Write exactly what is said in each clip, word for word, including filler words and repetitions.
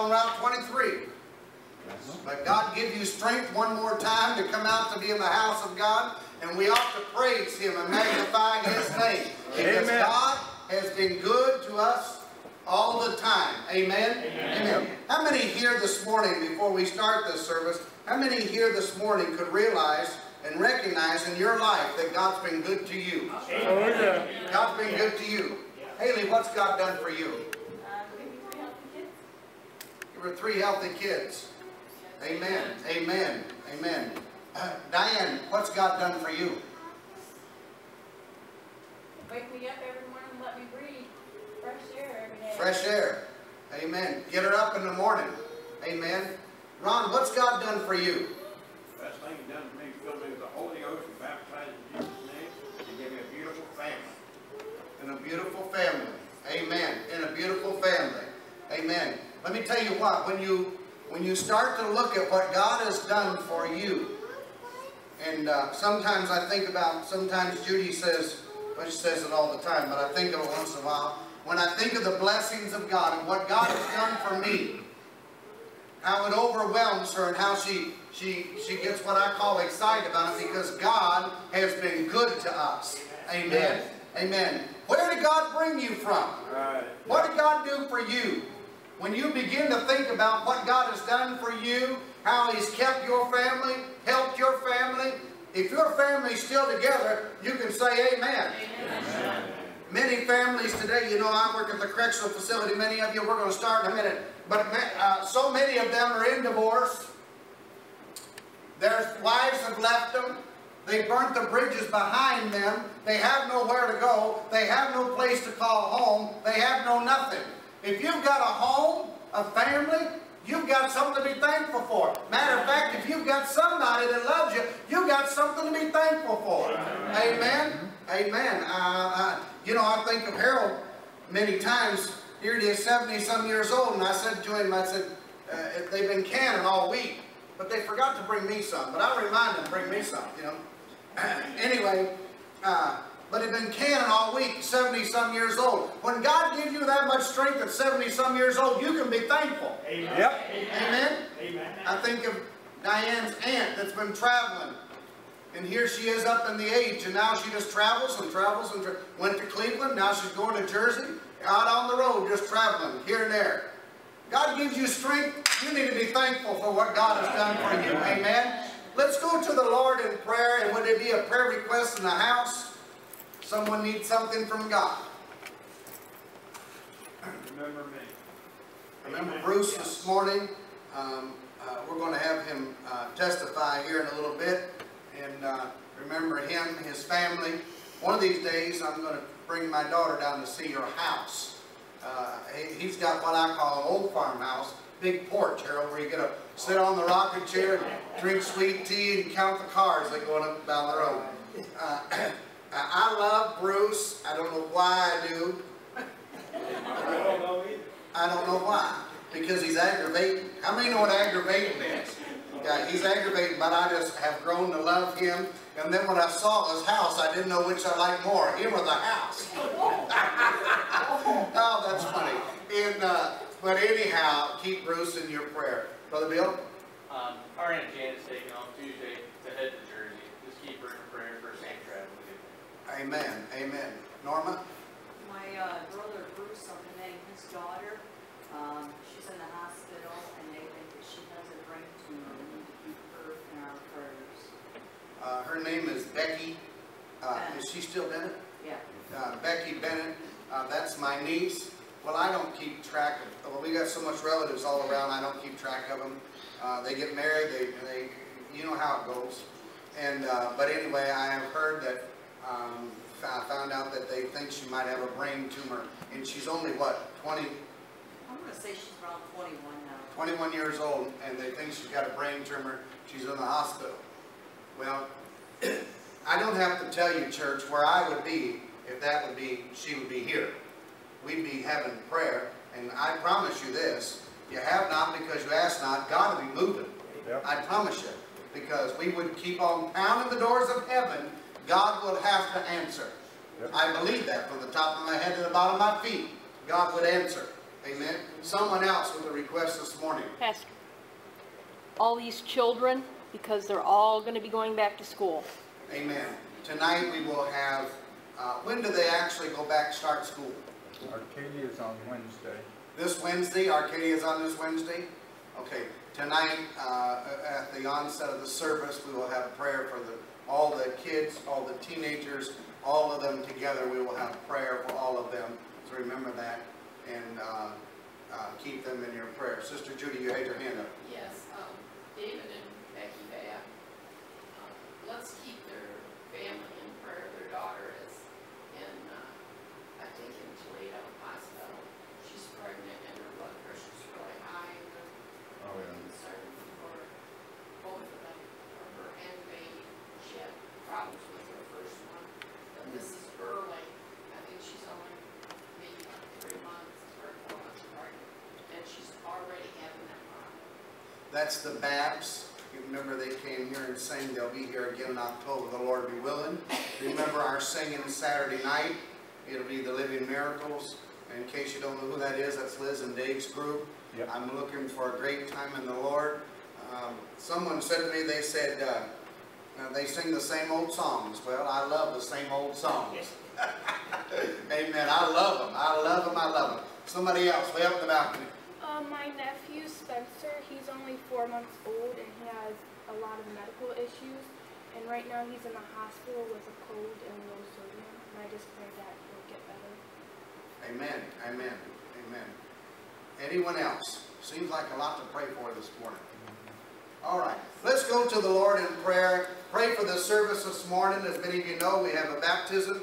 on Route twenty-three. But God give you strength one more time to come out to be in the house of God. And we ought to praise Him and magnify His name. Because Amen. God has been good to us all the time. Amen? Amen? Amen. How many here this morning, before we start this service, how many here this morning could realize and recognize in your life that God's been good to you? Amen. God's been good to you. Haley, what's God done for you? You were three healthy kids. Amen. Amen. Amen. Uh, Diane, what's God done for you? Wake me up every morning and let me breathe fresh air every day. Fresh air. Amen. Get her up in the morning. Amen. Ron, what's God done for you? Best thing He's done for me is filled me with the Holy Ghost and baptized in Jesus' name. He gave me a beautiful family. In a beautiful family. Amen. In a beautiful family. Amen. Let me tell you what, when you when you start to look at what God has done for you, and uh, sometimes I think about, sometimes Judy says, well, she says it all the time, but I think of it once in a while. When I think of the blessings of God and what God has done for me, how it overwhelms her and how she, she, she gets what I call excited about it, because God has been good to us. Amen. Yes. Amen. Where did God bring you from? Right. What did God do for you? When you begin to think about what God has done for you, how He's kept your family, helped your family, if your family's still together, you can say amen. Amen. Many families today, you know, I work at the correctional facility, many of you, we're going to start in a minute, but uh, so many of them are in divorce. Their wives have left them. They burnt the bridges behind them. They have nowhere to go. They have no place to call home. They have no nothing. If you've got a home, a family, you've got something to be thankful for. Matter of fact, if you've got somebody that loves you, you've got something to be thankful for. Amen? Amen. Uh, uh, you know, I think of Harold many times. Here he is, seventy-some years old, and I said to him, I said, uh, they've been canning all week, but they forgot to bring me some. But I remind them to bring me some, you know. Anyway, uh, but they've been canning all week, seventy-some years old. When God gives you that much strength at seventy-some years old, you can be thankful. Amen. Yep. Amen? Amen. I think of Diane's aunt that's been traveling. And here she is up in the age, and now she just travels and travels and tra went to Cleveland. Now she's going to Jersey, out on the road, just traveling here and there. God gives you strength. You need to be thankful for what God has done for you. Amen? Let's go to the Lord in prayer. And would there be a prayer request in the house? Someone needs something from God. Remember me. Remember Bruce this morning. Um, uh, we're going to have him uh, testify here in a little bit. And uh, remember him, his family. One of these days, I'm going to bring my daughter down to see your house. Uh, he, he's got what I call an old farmhouse. Big porch, Harold, where you get to sit on the rocking chair and drink sweet tea and count the cars that go up down the road. Uh, I love Bruce. I don't know why I do. I don't know either. I don't know why. Because he's aggravating. How many know what aggravating is? Yeah, he's aggravating, but I just have grown to love him. And then when I saw his house, I didn't know which I liked more, him or the house. Oh, that's funny. And, uh, but anyhow, keep Bruce in your prayer. Brother Bill? Um, our Aunt Janet's taking off Tuesday to head to Jersey. Just keep her in prayer for safe travel. Amen. Amen. Norma? My uh, brother Bruce, something named his daughter, um, she's in the hospital, and they think that she has a brain tumor. We need to keep her in our prayers. Uh, her name is Becky. Uh, is she still Bennett? Yeah. Uh, Becky Bennett. Uh, that's my niece. Well, I don't keep track of, well, we got so much relatives all around, I don't keep track of them. Uh, they get married, they, they, you know how it goes. And, uh, but anyway, I have heard that, um, I found out that they think she might have a brain tumor. And she's only, what, twenty? I'm going to say she's around twenty-one now. twenty-one years old, and they think she's got a brain tumor. She's in the hospital. Well, I don't have to tell you, church, where I would be if that would be, she would be here. We'd be having prayer, and I promise you this, you have not because you ask not, God will be moving. Yep. I promise you, because we would keep on pounding the doors of heaven, God will have to answer. Yep. I believe that from the top of my head to the bottom of my feet, God would answer. Amen. Someone else with a request this morning. Pastor, all these children, because they're all going to be going back to school. Amen. Tonight we will have, uh, when do they actually go back, start school? Arcadia is on Wednesday. This Wednesday, Arcadia is on this Wednesday? Okay. Tonight, uh, at the onset of the service, we will have prayer for the, all the kids, all the teenagers, all of them together. We will have prayer for all of them. So remember that and uh, uh, keep them in your prayer. Sister Judy, you had your hand up. Yes, um, David and Becky Babb. Um, let's keep their family in prayer. Their daughter is in, uh, I think in Toledo Hospital. She's pregnant and her blood pressure's really high. And they're Oh, yeah. concerned for both of them, for her and the baby. She had problems with her first one, but this is early. I think she's only maybe like three months or four months pregnant, and she's already having that problem. That's the Babs. You remember they came here and sang. They'll be here again in October, the Lord be willing. Remember our singing Saturday night. It'll be the Living Miracles. In case you don't know who that is, that's Liz and Dave's group. Yep. I'm looking for a great time in the Lord. Um, someone said to me, they said, uh, uh, they sing the same old songs. Well, I love the same old songs. Amen. I love them. I love them. I love them. Somebody else, way up in the balcony. Uh, my nephew Spencer, he's only four months old and he has a lot of medical issues. And right now he's in the hospital with a cold and low sodium. And I just pray that he'll get better. Amen. Amen. Amen. Anyone else? Seems like a lot to pray for this morning. All right. Let's go to the Lord in prayer. Pray for the service this morning. As many of you know, we have a baptism.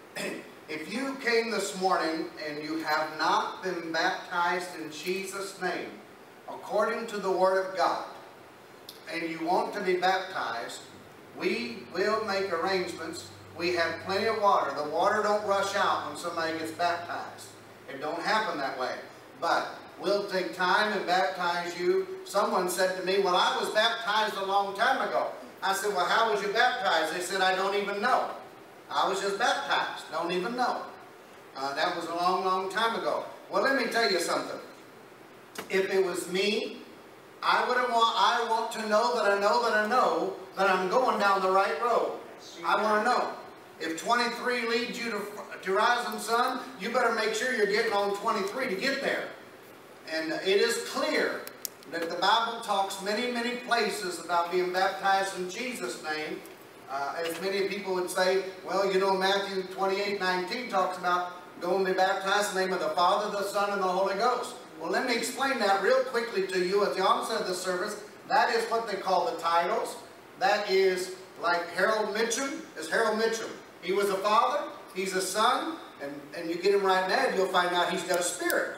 If you came this morning and you have not been baptized in Jesus' name, according to the Word of God, and you want to be baptized, we will make arrangements. We have plenty of water. The water don't rush out when somebody gets baptized. It don't happen that way. But we'll take time and baptize you. Someone said to me, well, I was baptized a long time ago. I said, well, how was you baptized? They said, I don't even know. I was just baptized. Don't even know. Uh, that was a long, long time ago. Well, let me tell you something. If it was me, I would have want, I want to know that I know that I know that I'm going down the right road. I want to know. If twenty-three leads you to, to rising sun, you better make sure you're getting on twenty-three to get there. And it is clear that the Bible talks many, many places about being baptized in Jesus' name. Uh, as many people would say, well, you know, Matthew twenty-eight nineteen talks about going to be baptized in the name of the Father, the Son, and the Holy Ghost. Well, let me explain that real quickly to you at the onset of the service. That is what they call the titles. That is like Harold Mitchum is Harold Mitchum. He was a father, he's a son, and, and you get him right now, you'll find out he's got a spirit.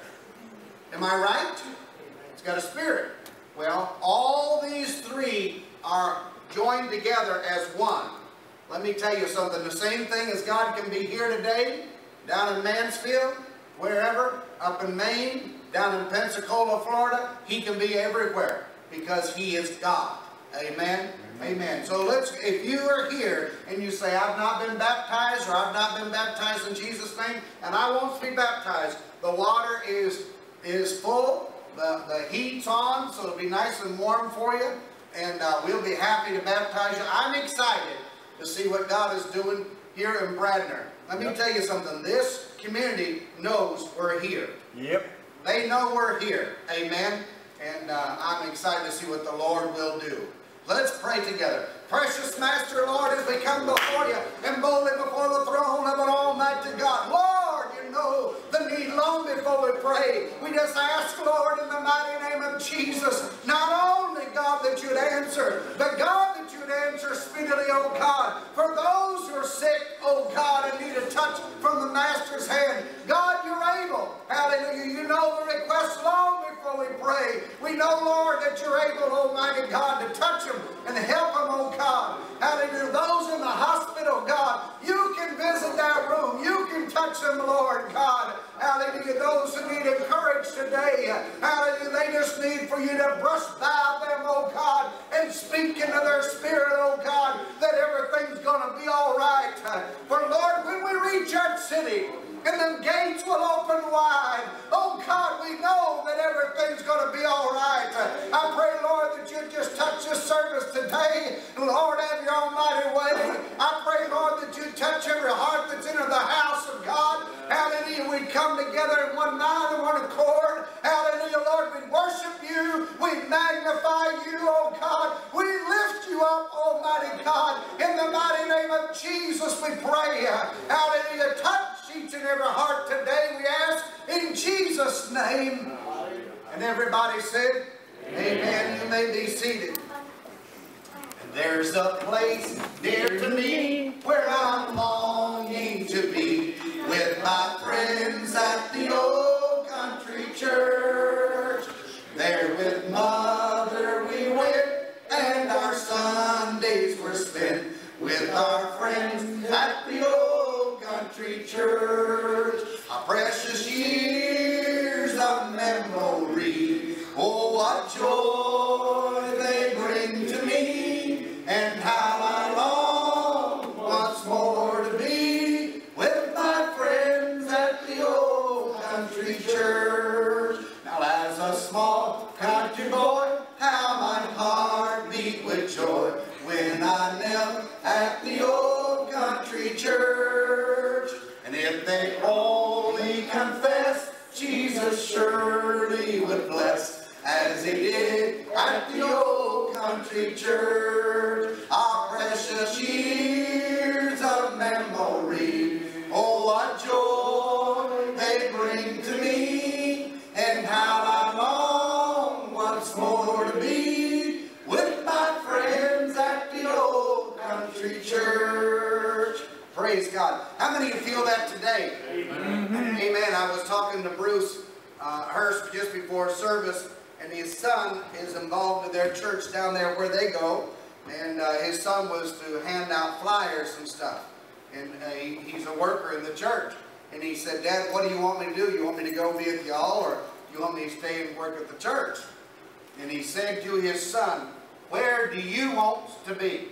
Am I right? He's got a spirit. Well, all these three are joined together as one. Let me tell you something. The same thing as God can be here today, down in Mansfield, wherever, up in Maine, down in Pensacola, Florida, He can be everywhere because He is God. Amen? Amen. Amen. So let's, if you are here and you say, I've not been baptized or I've not been baptized in Jesus' name and I want to be baptized, the water is, is full, the, the heat's on, so it'll be nice and warm for you. And uh, we'll be happy to baptize you. I'm excited to see what God is doing here in Bradner. Let me yep. tell you something. This community knows we're here. Yep. They know we're here. Amen. And uh, I'm excited to see what the Lord will do. Let's pray together. Precious Master, Lord, as we come before you and boldly before the throne of an almighty God. Lord, you know the need long before we pray. We just ask, Lord, in the mighty name of Jesus, not only, God, that you'd answer, but God, that you'd answer speedily, oh God, for those who are sick, oh God, and need a touch from the Master's hand. God, you're able. Hallelujah. You know the request long before we pray. We know, Lord, that you're able, Almighty God, to touch them and help them, oh God. Hallelujah. Those in the hospital, God, you can visit that room. You can touch them, Lord God. Hallelujah. Those who need encouraged today, hallelujah, they just need for you to brush by them, oh God, and speak into their spirit, oh God, that everything's going to be all right. For Lord, when we reach that city, and the gates will open wide. Oh God, we Jesus, we pray, hallelujah, touch each and every heart today, we ask, in Jesus' name. And everybody said, amen. You may be seated. And there's a place dear to me where I'm longing to be with my friends at the old country church. There with Mother we went, and our Sundays were spent with our friends at the old country church. Our precious years of memory, oh what joy they bring to me, and how I long once more to be with my friends at the old country church. Now as a small country boy, how my heart beat with joy when I knelt at the old country church. And if they only confess, Jesus surely would bless, as he did at the old country church. Our precious years of memory, oh what joy they bring to me, and how I long once more to be with my friends at the old country church. Praise God. How many of you feel that today? Amen. Amen. I was talking to Bruce uh, Hurst just before service, and his son is involved in their church down there where they go, and uh, his son was to hand out flyers and stuff, and uh, he, he's a worker in the church, and he said, Dad, what do you want me to do? You want me to go be with y'all, or you want me to stay and work at the church? And he said to his son, where do you want to be?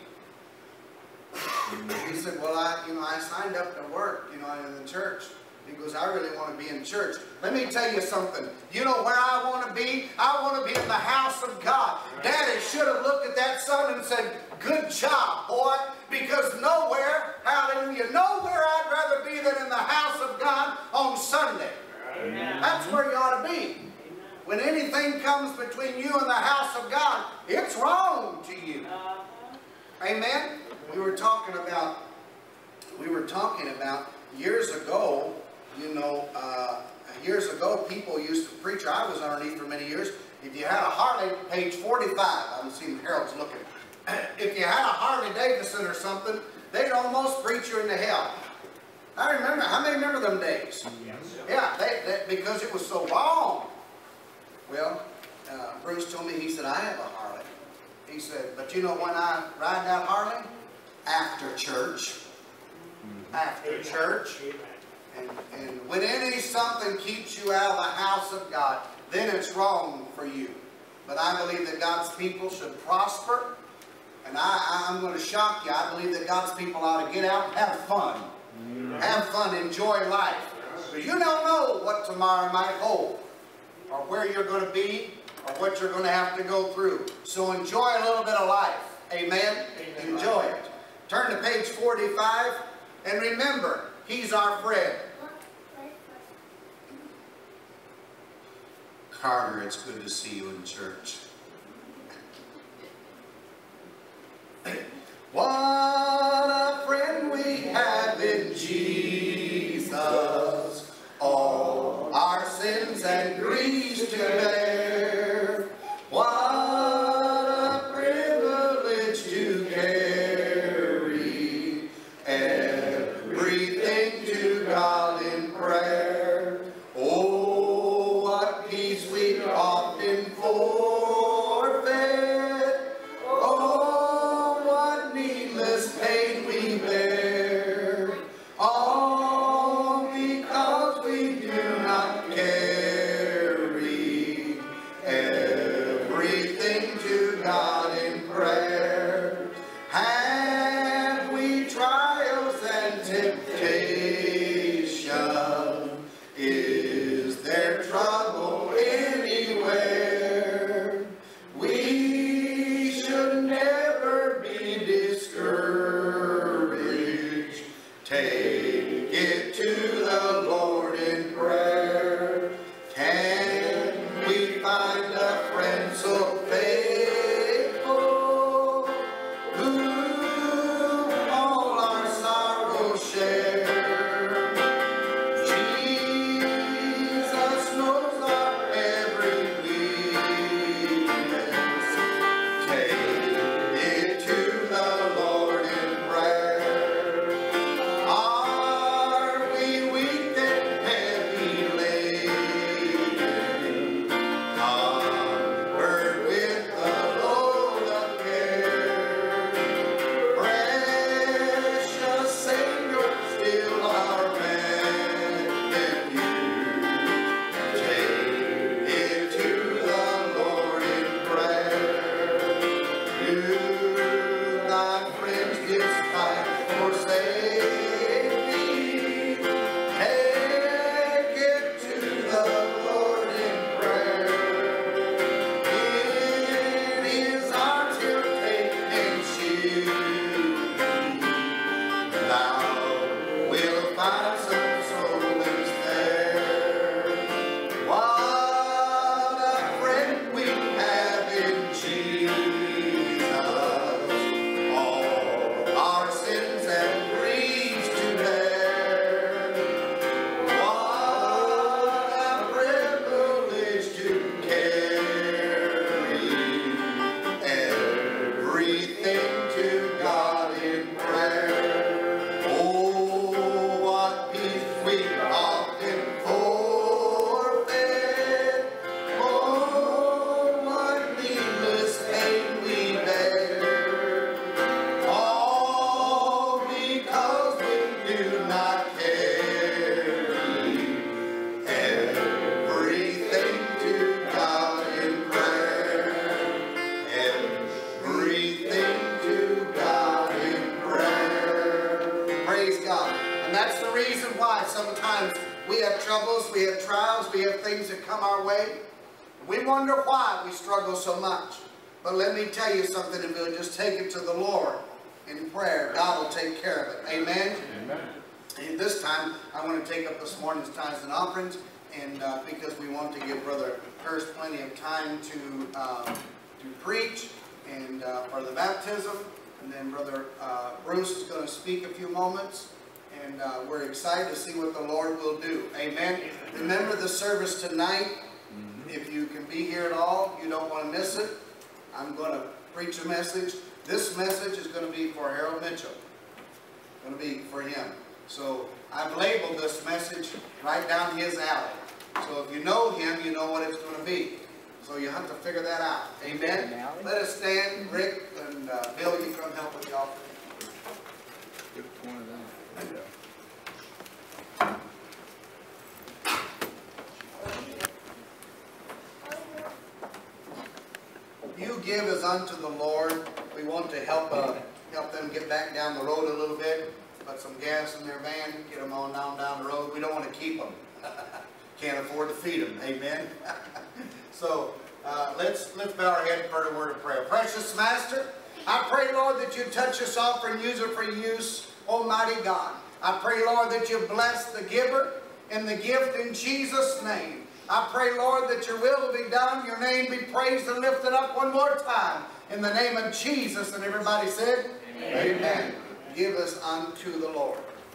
He said, well, I, you know, I signed up to work, you know, in the church. He goes, I really want to be in church. Let me tell you something. You know where I want to be? I want to be in the house of God. Daddy should have looked at that son and said, good job, boy, because nowhere, hallelujah, nowhere I'd rather be than in the house of God on Sunday. Amen. That's where you ought to be. When anything comes between you and the house of God, it's wrong to you. Amen? We were talking about, we were talking about years ago, you know, uh, years ago people used to preach, I was underneath for many years, if you had a Harley, page forty-five, I'm seeing Harold's looking, if you had a Harley Davidson or something, they'd almost preach you into hell. I remember, how many remember them days? Yeah, they, they, because it was so wrong. Well, uh, Bruce told me, he said, I have a Harley. He said, but you know when I ride that Harley? After church. After church. And, and when any something keeps you out of the house of God, then it's wrong for you. But I believe that God's people should prosper. And I, I'm going to shock you. I believe that God's people ought to get out and have fun. Have fun, enjoy life. But you don't know what tomorrow might hold, or where you're going to be, or what you're going to have to go through. So enjoy a little bit of life. Amen? Amen. Enjoy it. Turn to page forty-five, and remember, he's our friend. Carter, it's good to see you in church. What a friend we have in Jesus, all our sins and griefs to bear. What a privilege to carry everything to God in prayer. Oh, what peace we often for. And that's the reason why sometimes we have troubles, we have trials, we have things that come our way. We wonder why we struggle so much. But let me tell you something, if we'll just take it to the Lord in prayer, God will take care of it. Amen? Amen. And this time, I want to take up this morning's tithes and offerings, and uh, because we want to give Brother Hurst plenty of time to, uh, to preach, and uh, for the baptism, and then Brother uh, Bruce is going to speak a few moments, and uh, we're excited to see what the Lord will do. Amen. Remember the service tonight. If you can be here at all, you don't want to miss it. I'm going to preach a message. This message is going to be for Harold Mitchell. It's going to be for him. So I've labeled this message right down his alley. So if you know him, you know what it's going to be. So you have to figure that out. Amen. Let us stand. Rick and uh, Bill, you come help with the offering. Give it to one of them. You give as unto the Lord. We want to help uh, help them get back down the road a little bit. Put some gas in their van, get them on down down the road. We don't want to keep them. Can't afford to feed them. Amen. So uh, let's let's bow our head for a word of prayer. Precious Master, I pray, Lord, that you touch this offering and use it for use, Almighty God. I pray, Lord, that you bless the giver and the gift in Jesus' name. I pray, Lord, that your will be done, your name be praised and lifted up one more time. In the name of Jesus. And everybody said, Amen. Amen. Give us unto the Lord.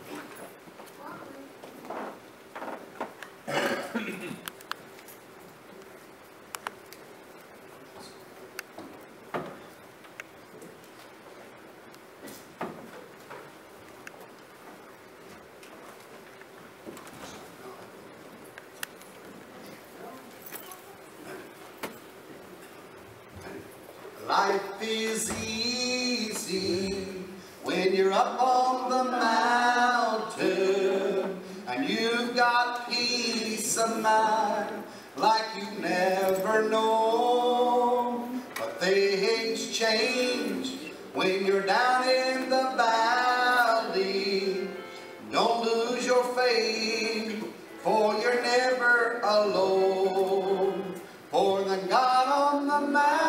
Life is easy when you're up on the mountain and you've got peace of mind like you've never known. But things change when you're down in the valley. Don't lose your faith, for you're never alone. For the God on the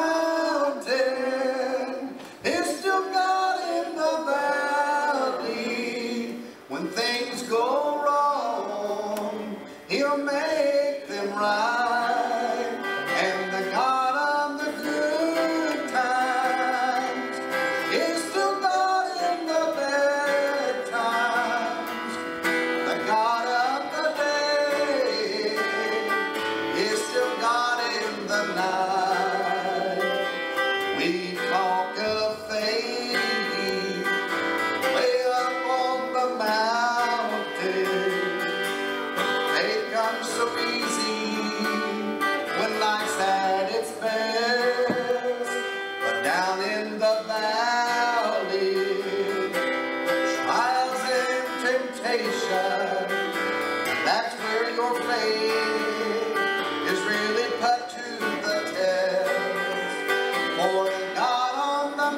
mountain is still God in the valley. When things go wrong, He'll make them right. And the God of the good times is still God in the bad times. The God of the day is still God in the night. We talk of faith way up on the mountain. Faith comes so easy when life's at its best. But down in the valley, trials and temptation, that's where your faith is really put to the test. For the God on the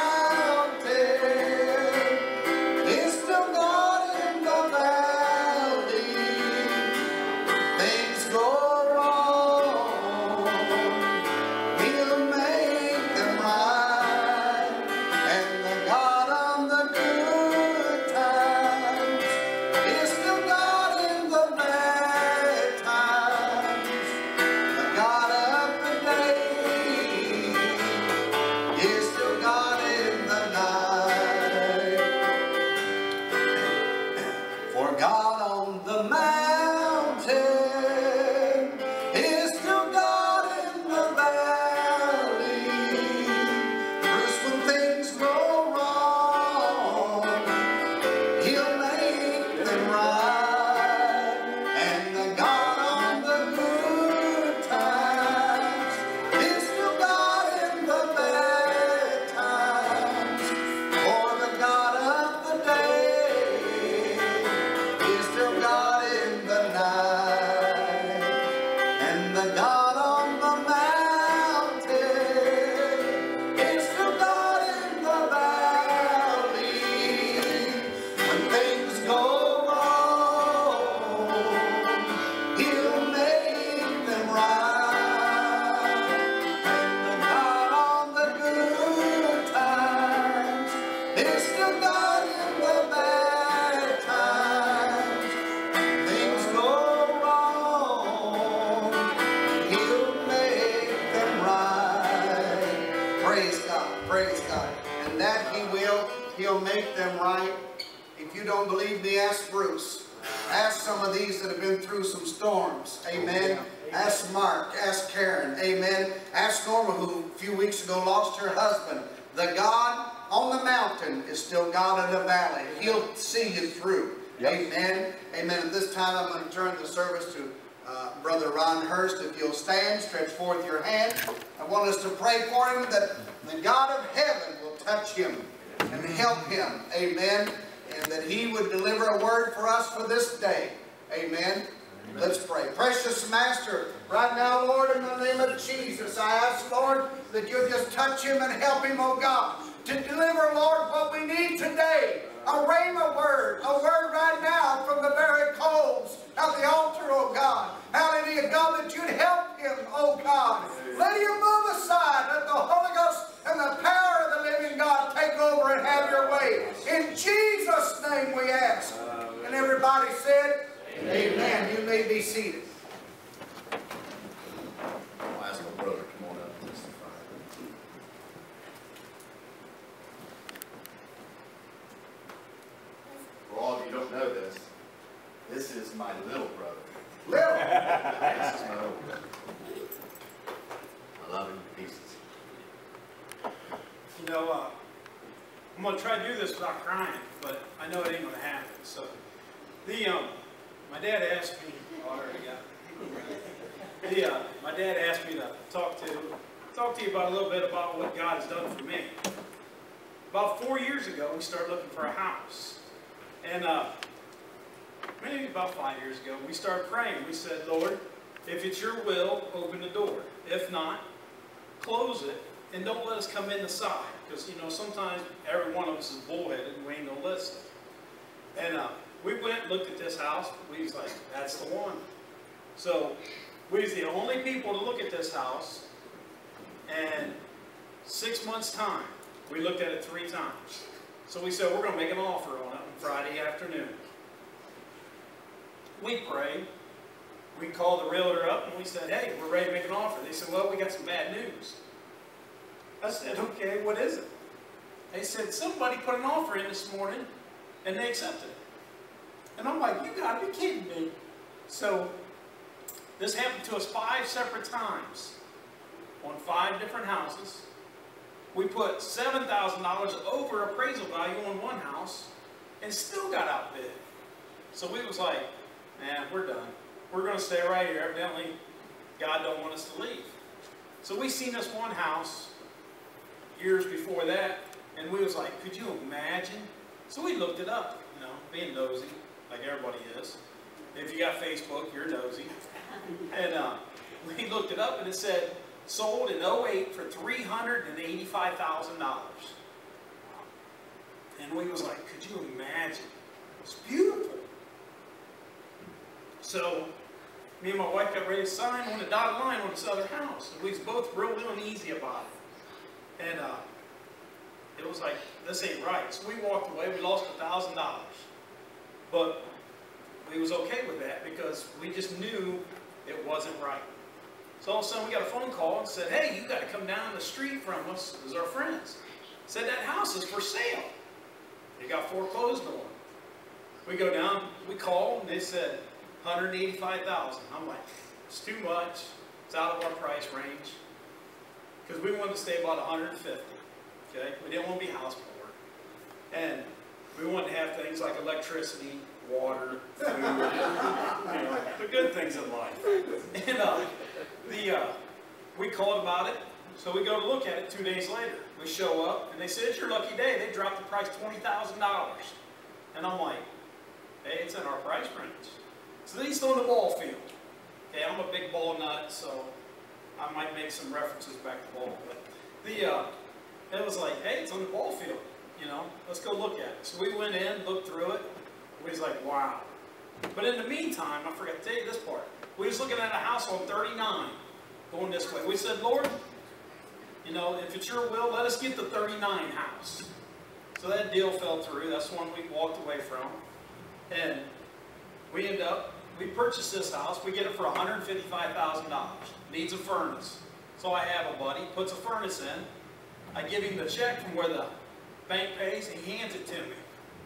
mountain is still God in the valley. Things go wrong, He'll make them right. And the God on the good times is still God in the bad times. He'll make them right. If you don't believe me, ask Bruce. Ask some of these that have been through some storms. Amen. Ask Mark. Ask Karen. Amen. Ask Norma, who a few weeks ago lost her husband. The God on the mountain is still God in the valley. He'll see you through. Yep. Amen. Amen. At this time, I'm going to turn the service to uh, Brother Ron Hurst. If you'll stand, stretch forth your hand. I want us to pray for him that the God of heaven will touch him and help him. Amen. And that he would deliver a word for us for this day. Amen. Amen. Let's pray. Precious Master, right now, Lord, in the name of Jesus, I ask, Lord, that you'll just touch him and help him, oh God, to deliver, Lord, what we need today. A rhema word, a word right now from the very coals of the altar, oh God. Hallelujah, God, that you'd help him, oh God. Let him move aside. Let the Holy Ghost and the power of the living God take over and have your way. In Jesus' name we ask. And everybody said, Amen. Amen. You may be seated. I'll ask my brother to come on up and testify. For all of you who don't know this, this is my little brother. Little? This is my little brother. I love him to pieces. You know, uh, I'm going to try to do this without crying, but I know it ain't going to happen. So, the, um, my dad asked me, oh, I already got it. The, uh, my dad asked me to talk to, talk to you about a little bit about what God has done for me. About four years ago, we started looking for a house. And uh, maybe about five years ago, we started praying. We said, Lord, if it's your will, open the door. If not, close it, and don't let us come in the side. Because, you know, sometimes every one of us is bullheaded, and we ain't going to listen. And uh, we went and looked at this house. We was like, that's the one. So we was the only people to look at this house. And six months' time, we looked at it three times. So we said, we're going to make an offer on it on Friday afternoon. We prayed. We called the realtor up and we said, hey, we're ready to make an offer. They said, well, we got some bad news. I said, okay, what is it? They said, somebody put an offer in this morning and they accepted it. And I'm like, you got to be kidding me. So this happened to us five separate times on five different houses. We put seven thousand dollars over appraisal value on one house and still got outbid. So we was like, man, we're done. We're going to stay right here. Evidently, God don't want us to leave. So we seen this one house years before that, and we was like, could you imagine? So we looked it up, you know, being nosy, like everybody is. If you got Facebook, you're nosy. And uh, we looked it up, and it said, sold in oh eight for three hundred eighty-five thousand dollars. And we was like, could you imagine? It's beautiful. So me and my wife got ready to sign on the dotted line on this other house. And we was both real uneasy about it. And uh, it was like, this ain't right. So we walked away. We lost a thousand dollars. But we was okay with that because we just knew it wasn't right. So all of a sudden we got a phone call and said, hey, you got to come down the street from us as our friends. Said that house is for sale. It got foreclosed on. We go down, we call, and they said one hundred eighty-five thousand dollars. I'm like, it's too much. It's out of our price range. Because we wanted to stay about one hundred fifty thousand dollars. Okay? We didn't want to be house poor. And we wanted to have things like electricity, water, food, you know, the good things in life. And uh, the, uh, we called about it, so we go to look at it two days later. We show up, and they said, it's your lucky day. They dropped the price twenty thousand dollars. And I'm like, hey, it's in our price range. So then he's on the ball field. Okay, I'm a big ball nut, so I might make some references back to ball. But the, uh, it was like, hey, it's on the ball field. You know, let's go look at it. So we went in, looked through it. We was like, wow. But in the meantime, I forgot to tell you this part. We was looking at a house on thirty-nine, going this way. We said, Lord, you know, if it's your will, let us get the thirty-nine house. So that deal fell through. That's the one we walked away from. And we end up, we purchased this house. We get it for one hundred fifty-five thousand dollars. Needs a furnace. So I have a buddy, puts a furnace in. I give him the check from where the Bank pays, and he hands it to me.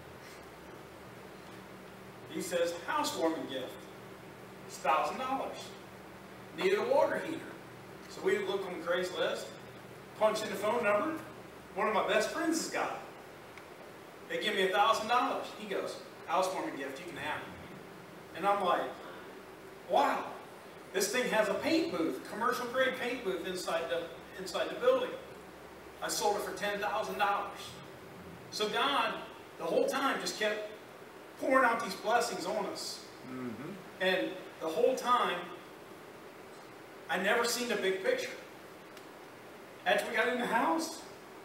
He says, housewarming gift. It's one thousand dollars. Needed a water heater. So we look on Craigslist, punch in the phone number. One of my best friends has got it. They give me one thousand dollars. He goes, housewarming gift, you can have it. And I'm like, wow. This thing has a paint booth, commercial grade paint booth inside the, inside the building. I sold it for ten thousand dollars. So God, the whole time, just kept pouring out these blessings on us. Mm-hmm. And the whole time, I never seen the big picture. After we got in the house,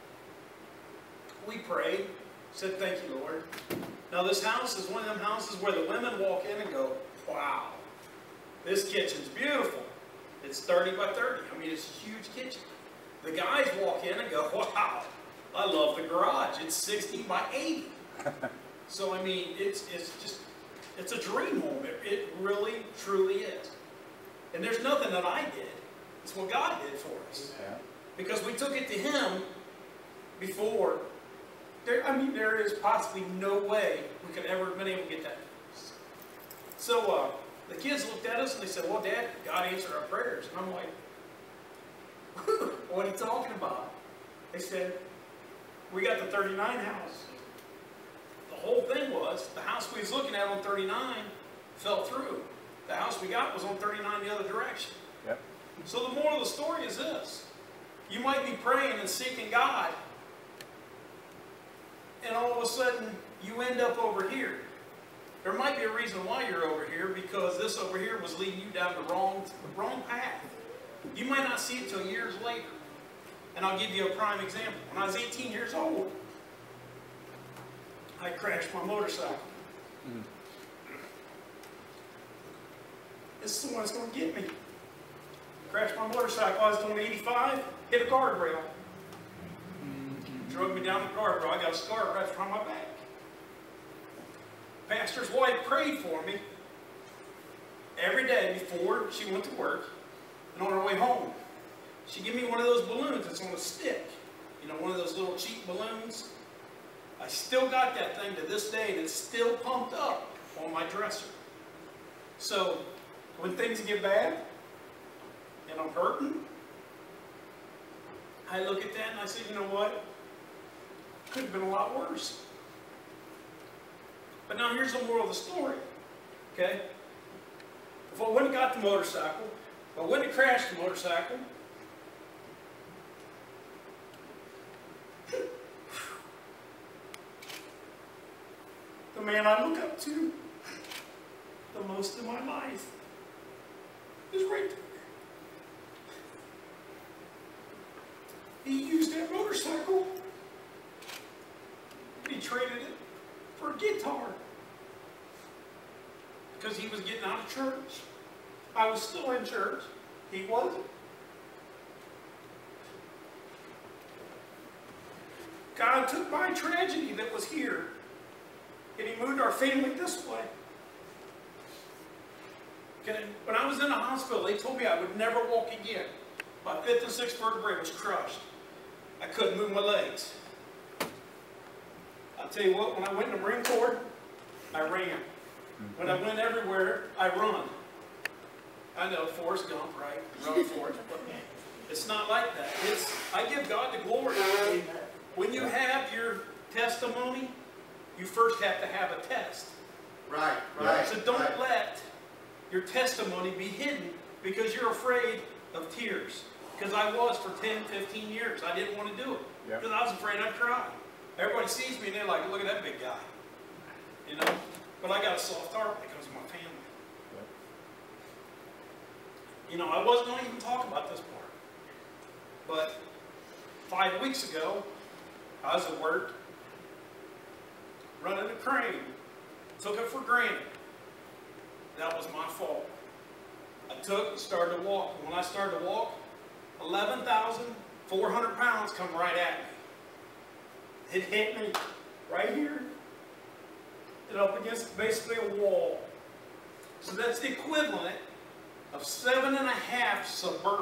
we prayed, said, thank you, Lord. Now this house is one of them houses where the women walk in and go, wow, this kitchen's beautiful. It's thirty by thirty. I mean, it's a huge kitchen. The guys walk in and go, wow, I love the garage. It's sixty by eighty. So, I mean, it's, it's just, it's a dream home. It, it really, truly is. And there's nothing that I did. It's what God did for us. Yeah. Because we took it to Him before. There, I mean, there is possibly no way we could ever have been able to get that. So, uh, the kids looked at us and they said, well, Dad, God answered our prayers. And I'm like, what are you talking about? They said, we got the thirty-nine house. The whole thing was, the house we was looking at on thirty-nine fell through. The house we got was on thirty-nine the other direction. Yep. So the moral of the story is this. You might be praying and seeking God, and all of a sudden, you end up over here. There might be a reason why you're over here, because this over here was leading you down the wrong, the wrong path. You might not see it till years later. And I'll give you a prime example. When I was eighteen years old, I crashed my motorcycle. Mm-hmm. This is the one that's going to get me. Crashed my motorcycle. I was doing eighty-five, hit a guardrail. Mm-hmm. Drug me down the guardrail. I got a scar right from my back. Pastor's wife prayed for me every day before she went to work and on her way home. She gave me one of those balloons that's on a stick. You know, one of those little cheap balloons. I still got that thing to this day, and it's still pumped up on my dresser. So, when things get bad, and I'm hurting, I look at that and I say, you know what? Could have been a lot worse. But now here's the moral of the story, okay? If I wouldn't have got the motorcycle, if I wouldn't have crashed the motorcycle, the man I look up to the most in my life is right there. He used that motorcycle, he traded it for a guitar because he was getting out of church. I was still in church. He wasn't. God took my tragedy that was here and He moved our family this way. Okay. When I was in the hospital, they told me I would never walk again. My fifth and sixth vertebrae was crushed. I couldn't move my legs. I'll tell you what, when I went in the Marine Corps, I ran. When I went everywhere, I run. I know, Forrest Gump, right? Run, Forrest. But it's not like that. It's, I give God the glory. When you have your testimony, you first have to have a test. Right, right. So don't right. let your testimony be hidden because you're afraid of tears. Because I was for ten, fifteen years. I didn't want to do it. Yeah. Because I was afraid I'd cry. Everybody sees me and they're like, look at that big guy. You know? But I got a soft heart because of my family. Yeah. You know, I wasn't going to even talk about this part. But five weeks ago, I was at work, running a crane. Took it for granted. That was my fault. I took and started to walk. When I started to walk, eleven thousand four hundred pounds come right at me. It hit me right here and up against basically a wall. So that's the equivalent of seven and a half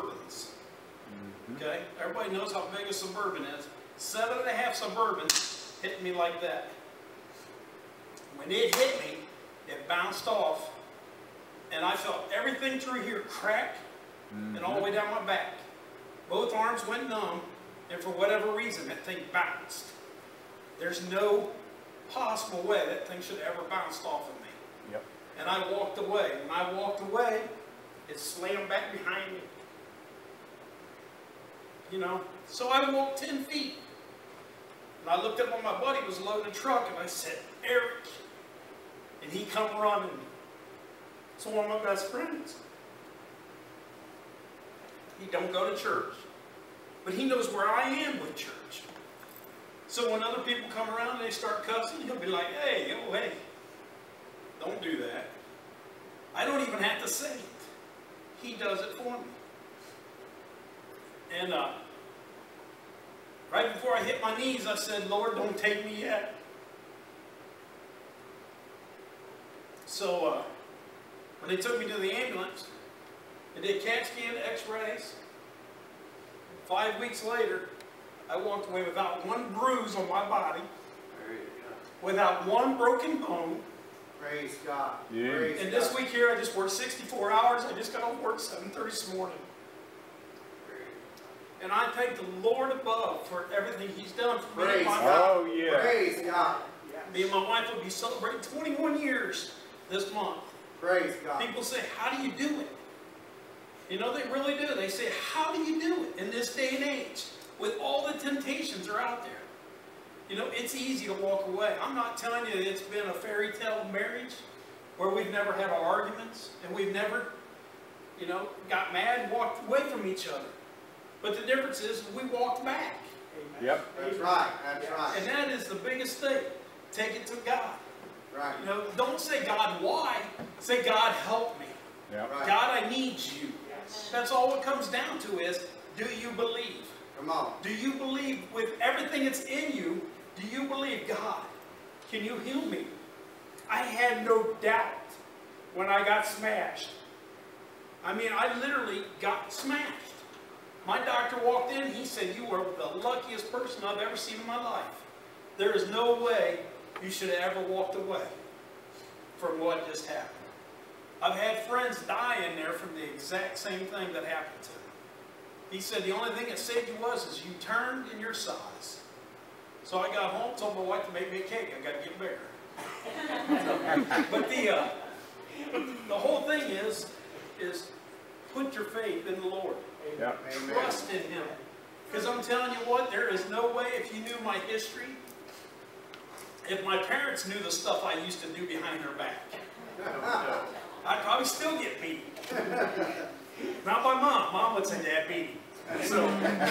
Suburbans. Okay? Everybody knows how big a Suburban is. Seven and a half Suburbans hitting me like that. When it hit me, it bounced off, and I felt everything through here crack, mm-hmm. and all the way down my back. Both arms went numb, and for whatever reason, that thing bounced. There's no possible way that thing should have ever bounced off of me. Yep. And I walked away. When I walked away, it slammed back behind me. You know, so I walked ten feet. And I looked up on my buddy, was loading a truck, and I said, Eric. And he come running. It's one of my best friends. He don't go to church. But he knows where I am with church. So when other people come around and they start cussing, he'll be like, hey, oh, hey, don't do that. I don't even have to say it. He does it for me. And uh, right before I hit my knees, I said, Lord, don't take me yet. So uh, when they took me to the ambulance, they did CAT scan, x-rays. Five weeks later, I walked away without one bruise on my body, without one broken bone. Praise God. Yeah. Praise And God. this week here, I just worked sixty-four hours. I just got off work seven thirty this morning. And I thank the Lord above for everything He's done for me. Praise And my God. Oh, yeah. Praise God. Me and my wife will be celebrating twenty-one years this month. Praise God. People say, how do you do it? You know, they really do. They say, how do you do it in this day and age? With all the temptations are out there. You know, it's easy to walk away. I'm not telling you it's been a fairy tale marriage where we've never had our arguments and we've never, you know, got mad and walked away from each other. But the difference is we walked back. Amen. Yep. That's right. That's right. And that is the biggest thing. Take it to God. Right. You know, don't say, God, why? Say, God, help me. Yep. Right. God, I need you. That's all it comes down to is, do you believe? Come on. Do you believe with everything that's in you, do you believe, God, can you heal me? I had no doubt when I got smashed. I mean, I literally got smashed. My doctor walked in, he said, you are the luckiest person I've ever seen in my life. There is no way you should have ever walked away from what just happened. I've had friends die in there from the exact same thing that happened to them. He said the only thing that saved you was is you turned in your size. So I got home, told my wife to make me a cake. I got to get bigger. But the uh, the whole thing is is put your faith in the Lord. Yep. Trust in Him. Because I'm telling you what, there is no way, if you knew my history, if my parents knew the stuff I used to do behind their back, I'd probably still get beat. Not by Mom. Mom would say, Dad beat me. So,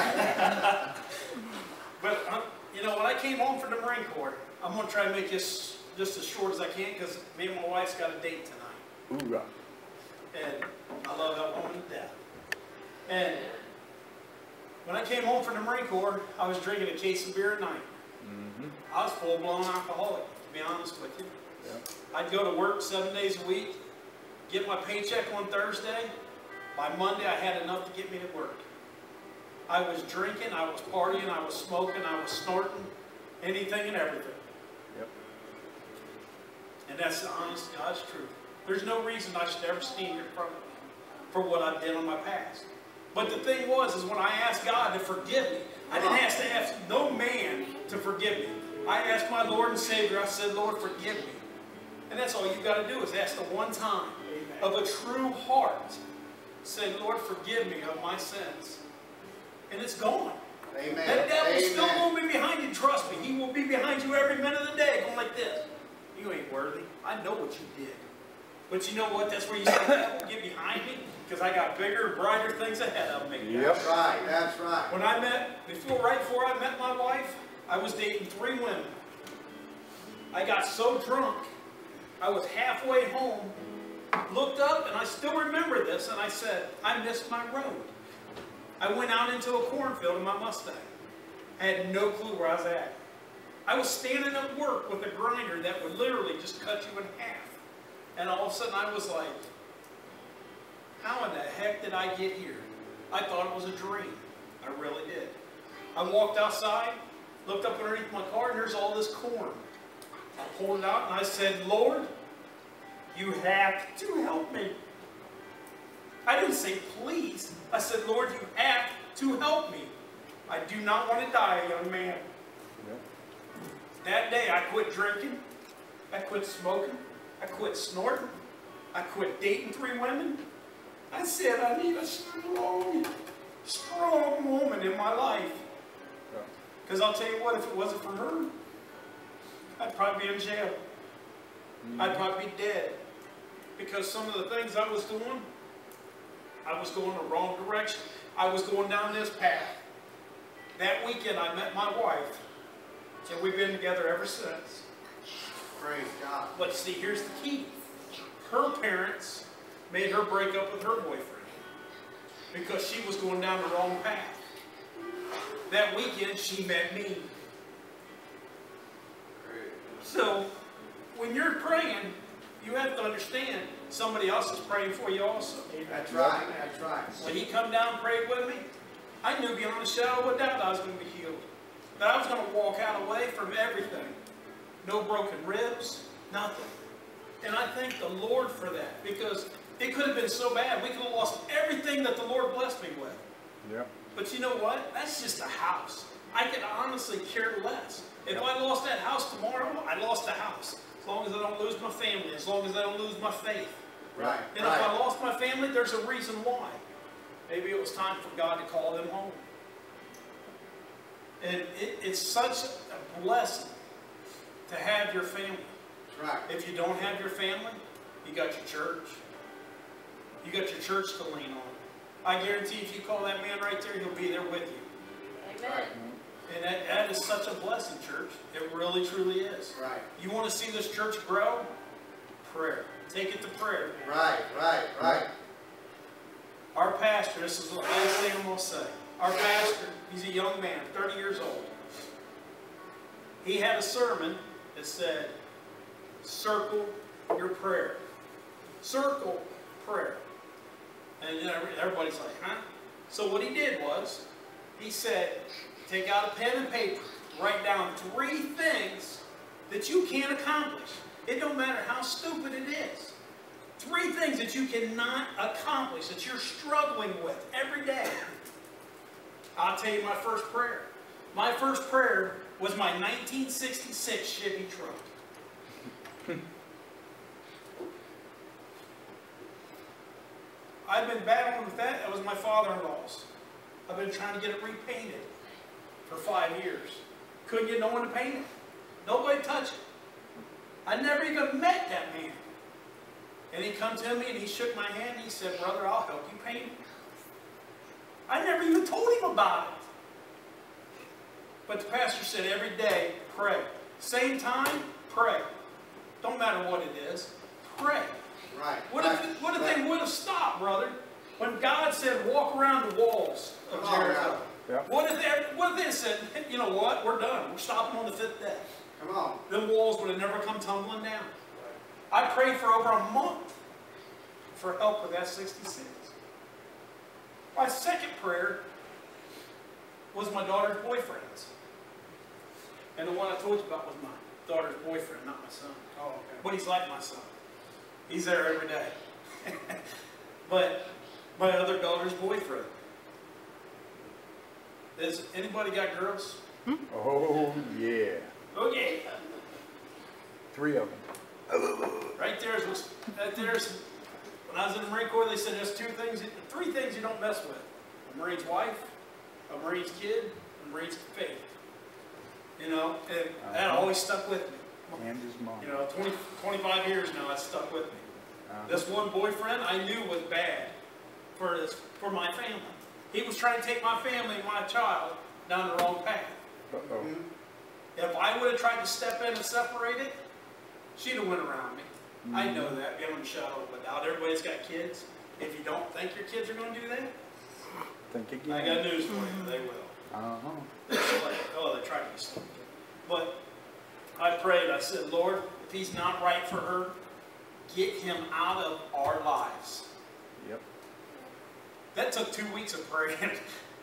but, uh, you know, when I came home from the Marine Corps, I'm going to try to make this just as short as I can because me and my wife's got a date tonight. Hoorah. And I love that woman to death. And when I came home from the Marine Corps, I was drinking a case of beer at night. Mm-hmm. I was full-blown alcoholic, to be honest with you. Yep. I'd go to work seven days a week, get my paycheck on Thursday. By Monday, I had enough to get me to work. I was drinking, I was partying, I was smoking, I was snorting, anything and everything. Yep. And that's the honest God's truth. There's no reason I should ever stand here in front of Him for what I've done in my past. But the thing was, is when I asked God to forgive me, I didn't have to ask no man to forgive me. I asked my Lord and Savior, I said, Lord, forgive me. And that's all you've got to do is ask the one time of a true heart. Say, Lord, forgive me of my sins. And it's gone. Amen. That devil's Amen. still going to be behind you. Trust me. He will be behind you every minute of the day going like this. You ain't worthy. I know what you did. But you know what? That's where you say, devil, get behind me. Because I got bigger, brighter things ahead of me. Yep. That's right. That's right. When I met, before, right before I met my wife, I was dating three women. I got so drunk, I was halfway home, looked up, and I still remember this, and I said, I missed my road. I went out into a cornfield in my Mustang. I had no clue where I was at. I was standing at work with a grinder that would literally just cut you in half. And all of a sudden I was like, how in the heck did I get here? I thought it was a dream. I really did. I walked outside, looked up underneath my car, and there's all this corn. I pulled it out, and I said, Lord, you have to help me. I didn't say please. I said, Lord, you have to help me. I do not want to die a young man. Yep. That day, I quit drinking. I quit smoking. I quit snorting. I quit dating three women. I said, I need a strong, strong woman in my life. Because I'll tell you what, if it wasn't for her, I'd probably be in jail. Mm-hmm. I'd probably be dead. Because some of the things I was doing, I was going the wrong direction. I was going down this path. That weekend I met my wife, and we've been together ever since. Praise God. But see, here's the key. Her parents made her break up with her boyfriend because she was going down the wrong path. That weekend, she met me. So, when you're praying, you have to understand somebody else is praying for you also. That's right. That's right. When he come down and prayed with me, I knew beyond a shadow of a doubt I was going to be healed. That I was going to walk out away from everything. No broken ribs, nothing. And I thank the Lord for that, because it could have been so bad. We could have lost everything that the Lord blessed me with. Yep. But you know what? That's just a house. I could honestly care less. If yep. I lost that house tomorrow, I lost the house. As long as I don't lose my family, as long as I don't lose my faith. Right. And right. if I lost my family, there's a reason why. Maybe it was time for God to call them home. And it, it's such a blessing to have your family. That's right. If you don't have your family, you got your church. You got your church to lean on. I guarantee if you call that man right there, he'll be there with you. Amen. And that, that is such a blessing, church. It really, truly is. Right. You want to see this church grow? Prayer. Take it to prayer. Right, right, right. Our pastor, this is the last thing I'm going to say. Our pastor, he's a young man, thirty years old. He had a sermon that said, circle your prayer. Circle prayer. And you know, everybody's like, huh? So what he did was, he said, take out a pen and paper, write down three things that you can't accomplish. It don't matter how stupid it is. Three things that you cannot accomplish, that you're struggling with every day. I'll tell you my first prayer. My first prayer was my nineteen sixty-six Chevy truck. I've been battling with that. That was my father-in-law's. I've been trying to get it repainted for five years. Couldn't get no one to paint it. Nobody touched it. I never even met that man. And he come to me and he shook my hand and he said, brother, I'll help you paint it. I never even told him about it. But the pastor said every day, pray. Same time, pray. Don't matter what it is, pray. Right. What right, if, what if right. they would have stopped, brother? When God said, walk around the walls of Come on, Jericho. Yeah. What if they, what if they had said, you know what, we're done. We're stopping on the fifth day. Come on. Them walls would have never come tumbling down. I prayed for over a month for help with that sixty-six. My second prayer was my daughter's boyfriend's. And the one I told you about was my daughter's boyfriend, not my son. Oh, okay. But he's like my son. He's there every day. But my other daughter's boyfriend. Has anybody got girls? Oh, yeah. Okay. Three of them. Right there's, right there's, when I was in the Marine Corps, they said there's two things, three things you don't mess with. A Marine's wife, a Marine's kid, and a Marine's faith. You know, and that always stuck with me. And his mom. You know, twenty, twenty-five years now, that's stuck with me. Uh-huh. This one boyfriend I knew was bad for, his, for my family. He was trying to take my family and my child down the wrong path. Uh-oh. Mm-hmm. If I would have tried to step in and separate it, she'd have went around me. Mm-hmm. I know that, beyond a shadow of a doubt. Everybody's got kids. If you don't think your kids are going to do that, think again. I got news for you. They will. Uh-huh. They're like, oh, they're trying to be stupid. But I prayed. I said, Lord, if he's not right for her, get him out of our lives. Yep. That took two weeks of praying.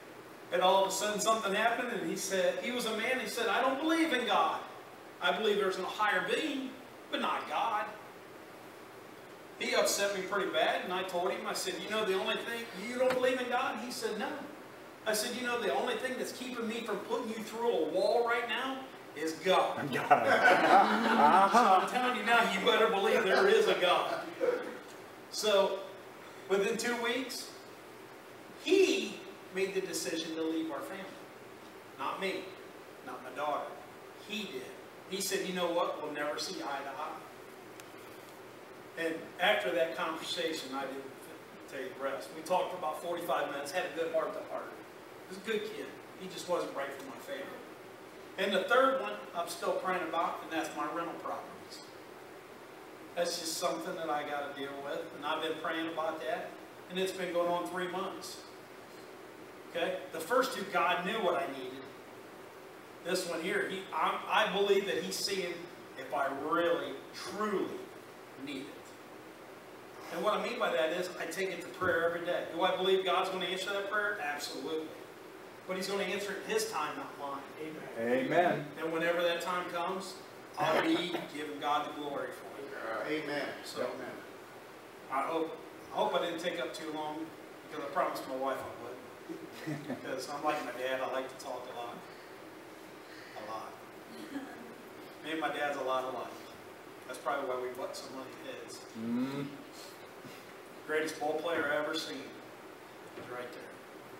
And all of a sudden something happened, and he said, he was a man, he said, I don't believe in God. I believe there's a higher being, but not God. He upset me pretty bad, and I told him, I said, you know the only thing, you don't believe in God? He said, no. I said, you know the only thing that's keeping me from putting you through a wall right now is God. God. So I'm telling you now, you better believe there is a God. So, within two weeks, he made the decision to leave our family. Not me, not my daughter. He did. He said, you know what, we'll never see eye to eye. And after that conversation, I didn't take a rest. We talked for about forty-five minutes, had a good heart to heart. He was a good kid. He just wasn't right for my family. And the third one I'm still praying about, and that's my rental properties. That's just something that I got to deal with, and I've been praying about that, and it's been going on three months. Okay? The first two, God knew what I needed. This one here, he, I, I believe that he's seeing if I really, truly need it. And what I mean by that is I take it to prayer every day. Do I believe God's going to answer that prayer? Absolutely. But he's going to answer it his time, not mine. Amen. Amen. And whenever that time comes, I'll be giving God the glory for it. Amen. So, I hope, I hope I didn't take up too long, because I promised my wife I would. Because I'm like my dad, I like to talk a lot. A lot. Me and my dad's a lot alike. That's probably why we butt so many heads. Mm. Greatest ball player I ever seen. He's right there.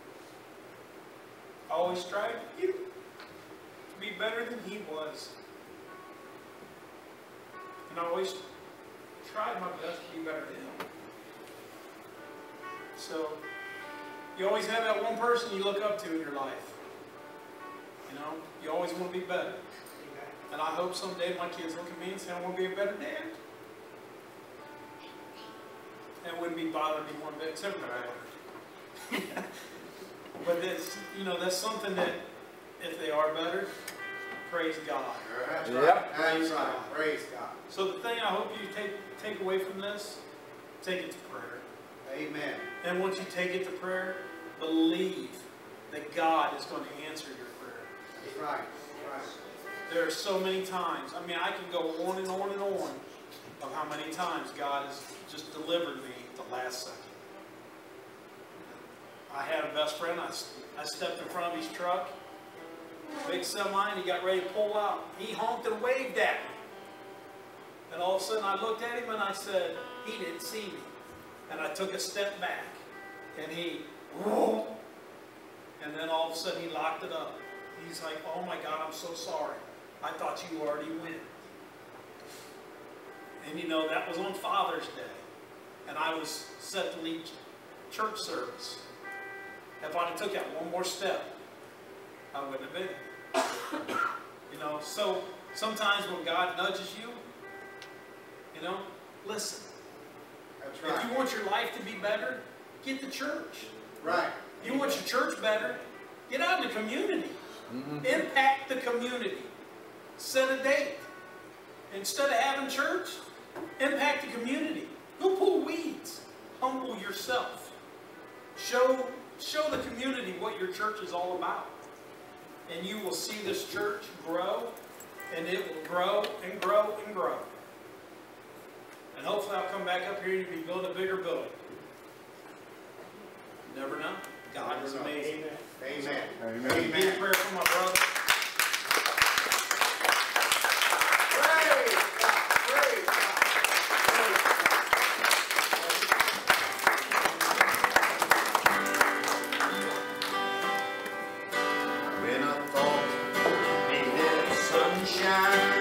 I always tried to be better than he was. And I always tried my best to be better than him. So, you always have that one person you look up to in your life. You know, you always want to be better. And I hope someday my kids look at me and say, I want to be a better dad. That wouldn't be bothering me one bit, except for my daughter. But that's, you know, that's something that, if they are better, praise God. That's Yep. right. Praise That's right. God. Praise God. So the thing I hope you take, take away from this, take it to prayer. Amen. And once you take it to prayer, believe that God is going to answer your prayer. That's right. That's right. There are so many times, I mean, I can go on and on and on of how many times God has just delivered me at the last second. I had a best friend, I, I stepped in front of his truck, big semi, and he got ready to pull out. He honked and waved at me. And all of a sudden I looked at him and I said, he didn't see me. And I took a step back, and he, whoa, and then all of a sudden he locked it up. He's like, oh my God, I'm so sorry. I thought you already went. And you know, that was on Father's Day. And I was set to lead church service. If I'd have took that one more step, I wouldn't have been. You know, so sometimes when God nudges you, you know, listen. That's right. If you want your life to be better, get to church. Right. If you want your church better, get out in the community. Mm-hmm. Impact the community. Set a date. Instead of having church, impact the community. Go pull weeds. Humble yourself. Show, show the community what your church is all about. And you will see this church grow, and it will grow and grow and grow. And hopefully I'll come back up here and you'll be building a bigger building. You never know. God is amazing. Amen. Amen. Amen. Be in prayer for my brother. Praise God. Praise God. When I thought needed sunshine,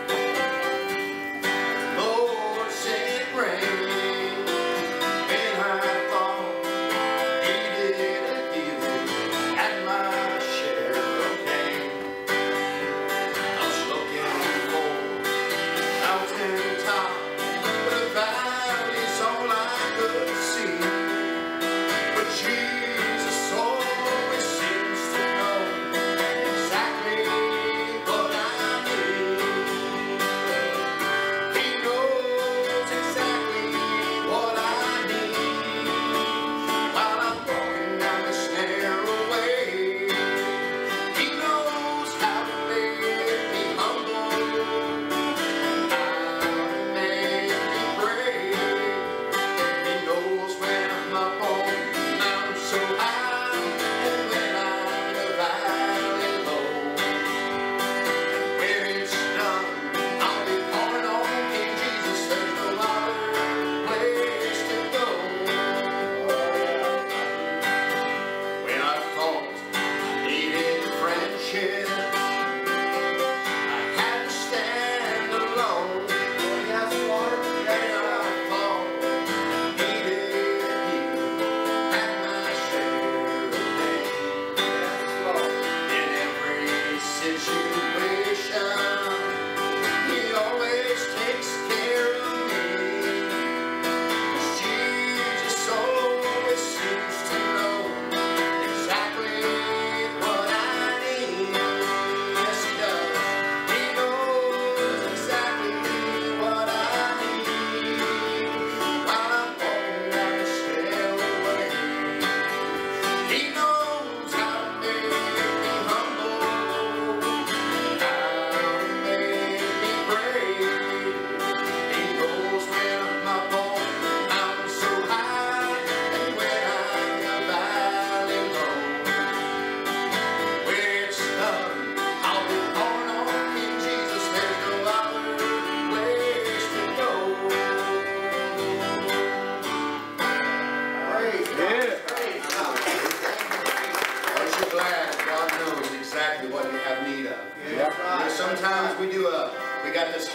Lord sent rain. When I thought needed a healing, and my share of pain.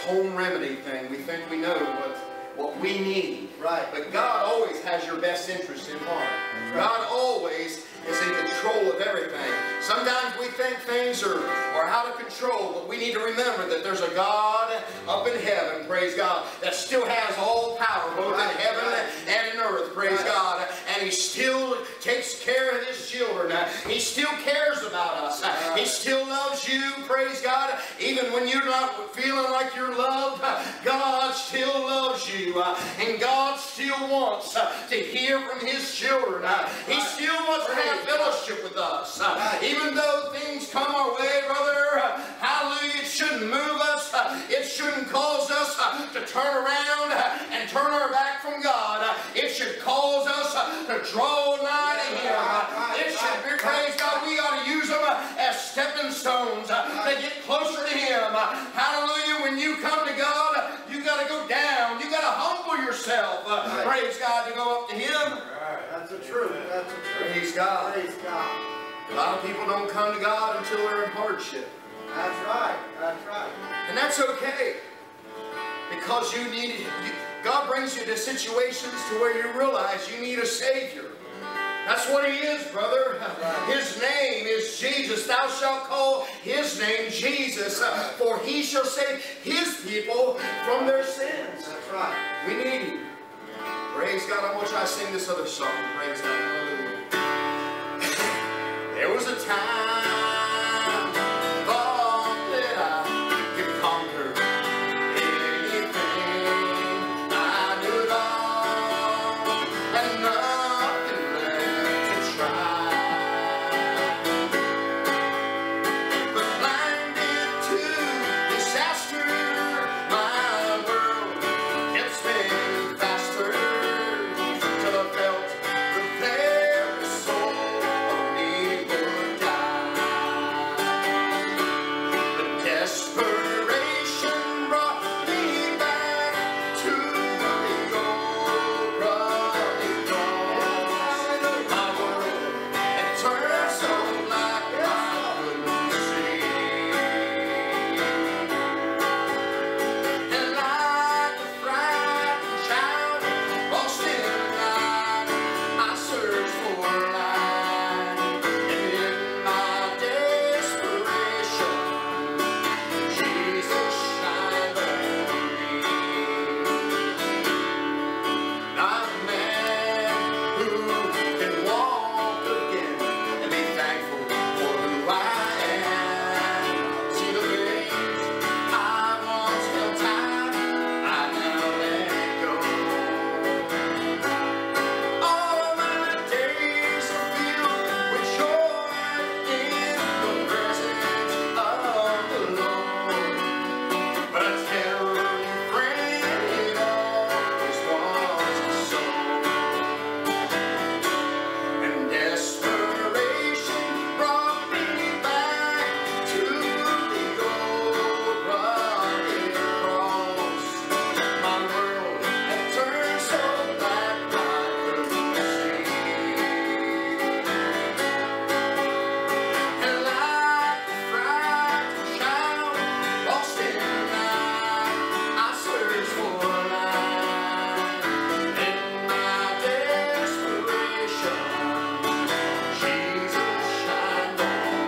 home remedy thing. We think we know what, what we need. Right. But God always has your best interest in heart. God always is in control of everything. Sometimes we think things are, are out of control, but we need to remember that there's a God up in heaven, praise God, that still has all power, both in heaven and in earth, praise God. And He still takes care of His children. He still cares about us. He still loves you, praise God. Even when you're not feeling like you're loved, God still loves you. And God still wants to hear from His children. He still wants to have fellowship with us. Even though things come our way, brother, hallelujah, it shouldn't move us. It shouldn't cause us to turn around and turn our back from God. It should cause us to draw nigh to Him. It should be, praise God, we ought to use them as stepping stones to get closer to Him. Hallelujah, when you come to God, you got to go down. You got to humble yourself. Praise God, to go up to Him. That's the truth. That's the truth. Praise God. Praise God. A lot of people don't come to God until they're in hardship. That's right. That's right. And that's okay. Because you need, you, God brings you to situations to where you realize you need a Savior. That's what He is, brother. His name is Jesus. Thou shalt call His name Jesus, for He shall save His people from their sins. That's right. We need Him. Praise God. I want you to sing this other song. Praise God. Hallelujah. There was a time thought that I could conquer anything. I knew it all and nothing left to try. But blinded to disaster, my world kept spinning faster till I felt the very soul of me would die. But desperation brought me back to the old rugged cross. My world had turned so black I couldn't see. And like a frightened child lost in the night, I searched for light. And in my desperation, Jesus shined on me. I'm a man who can walk again and be thankful for who I am. See the things I once held tight, I now let go. All my days are filled with joy in the presence of the Lord. But I tell you, friend, it always was so. And desperation brought me back to the old rugged cross. My world had turned so black I couldn't see. And like a frightened child lost in the night, I searched for light. In my desperation, Jesus shined on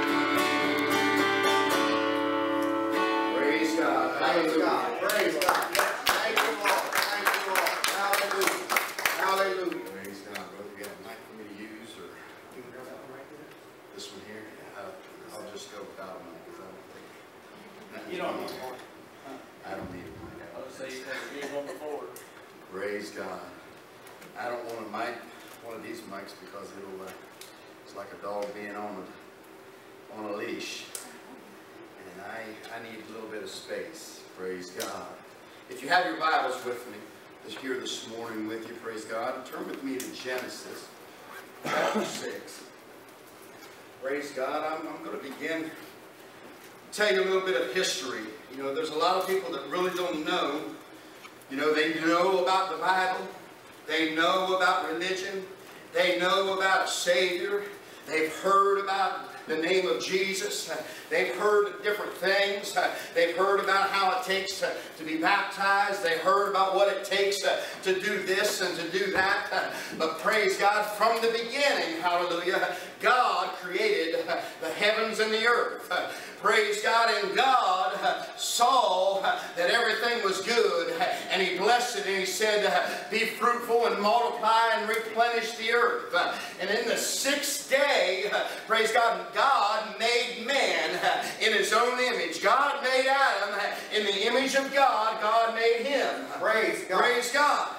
me. Praise God. Praise Hallelujah. God. Praise God. Thank you, Lord. Thank you, Lord. Hallelujah. Hallelujah. Praise God, brother. You got a mic for me to use, or this one here? Uh, I'll just go without a mic, because I don't think. You don't need one. I don't need a mic. I would say you can get one before. Praise God. I don't want a mic, one of these mics, because it'll, uh, it's like a dog being on a, on a leash. And I, I need a little bit of space. Praise God. If you have your Bibles with me, just here this morning with you, praise God, turn with me to Genesis chapter six. Praise God. I'm, I'm going to begin to tell you a little bit of history. You know, there's a lot of people that really don't know. You know, they know about the Bible. They know about religion. They know about a Savior. They've heard about the name of Jesus. They've heard different things. They've heard about how it takes to, to be baptized. They heard about what it takes to, to do this and to do that. But praise God, from the beginning, hallelujah, God created the heavens and the earth. Praise God, and God saw that everything was good, and He blessed it, and He said, be fruitful and multiply and replenish the earth. And in the sixth day, praise God, God made man in His own image. God made Adam in the image of God. God made him. Praise God. Praise God.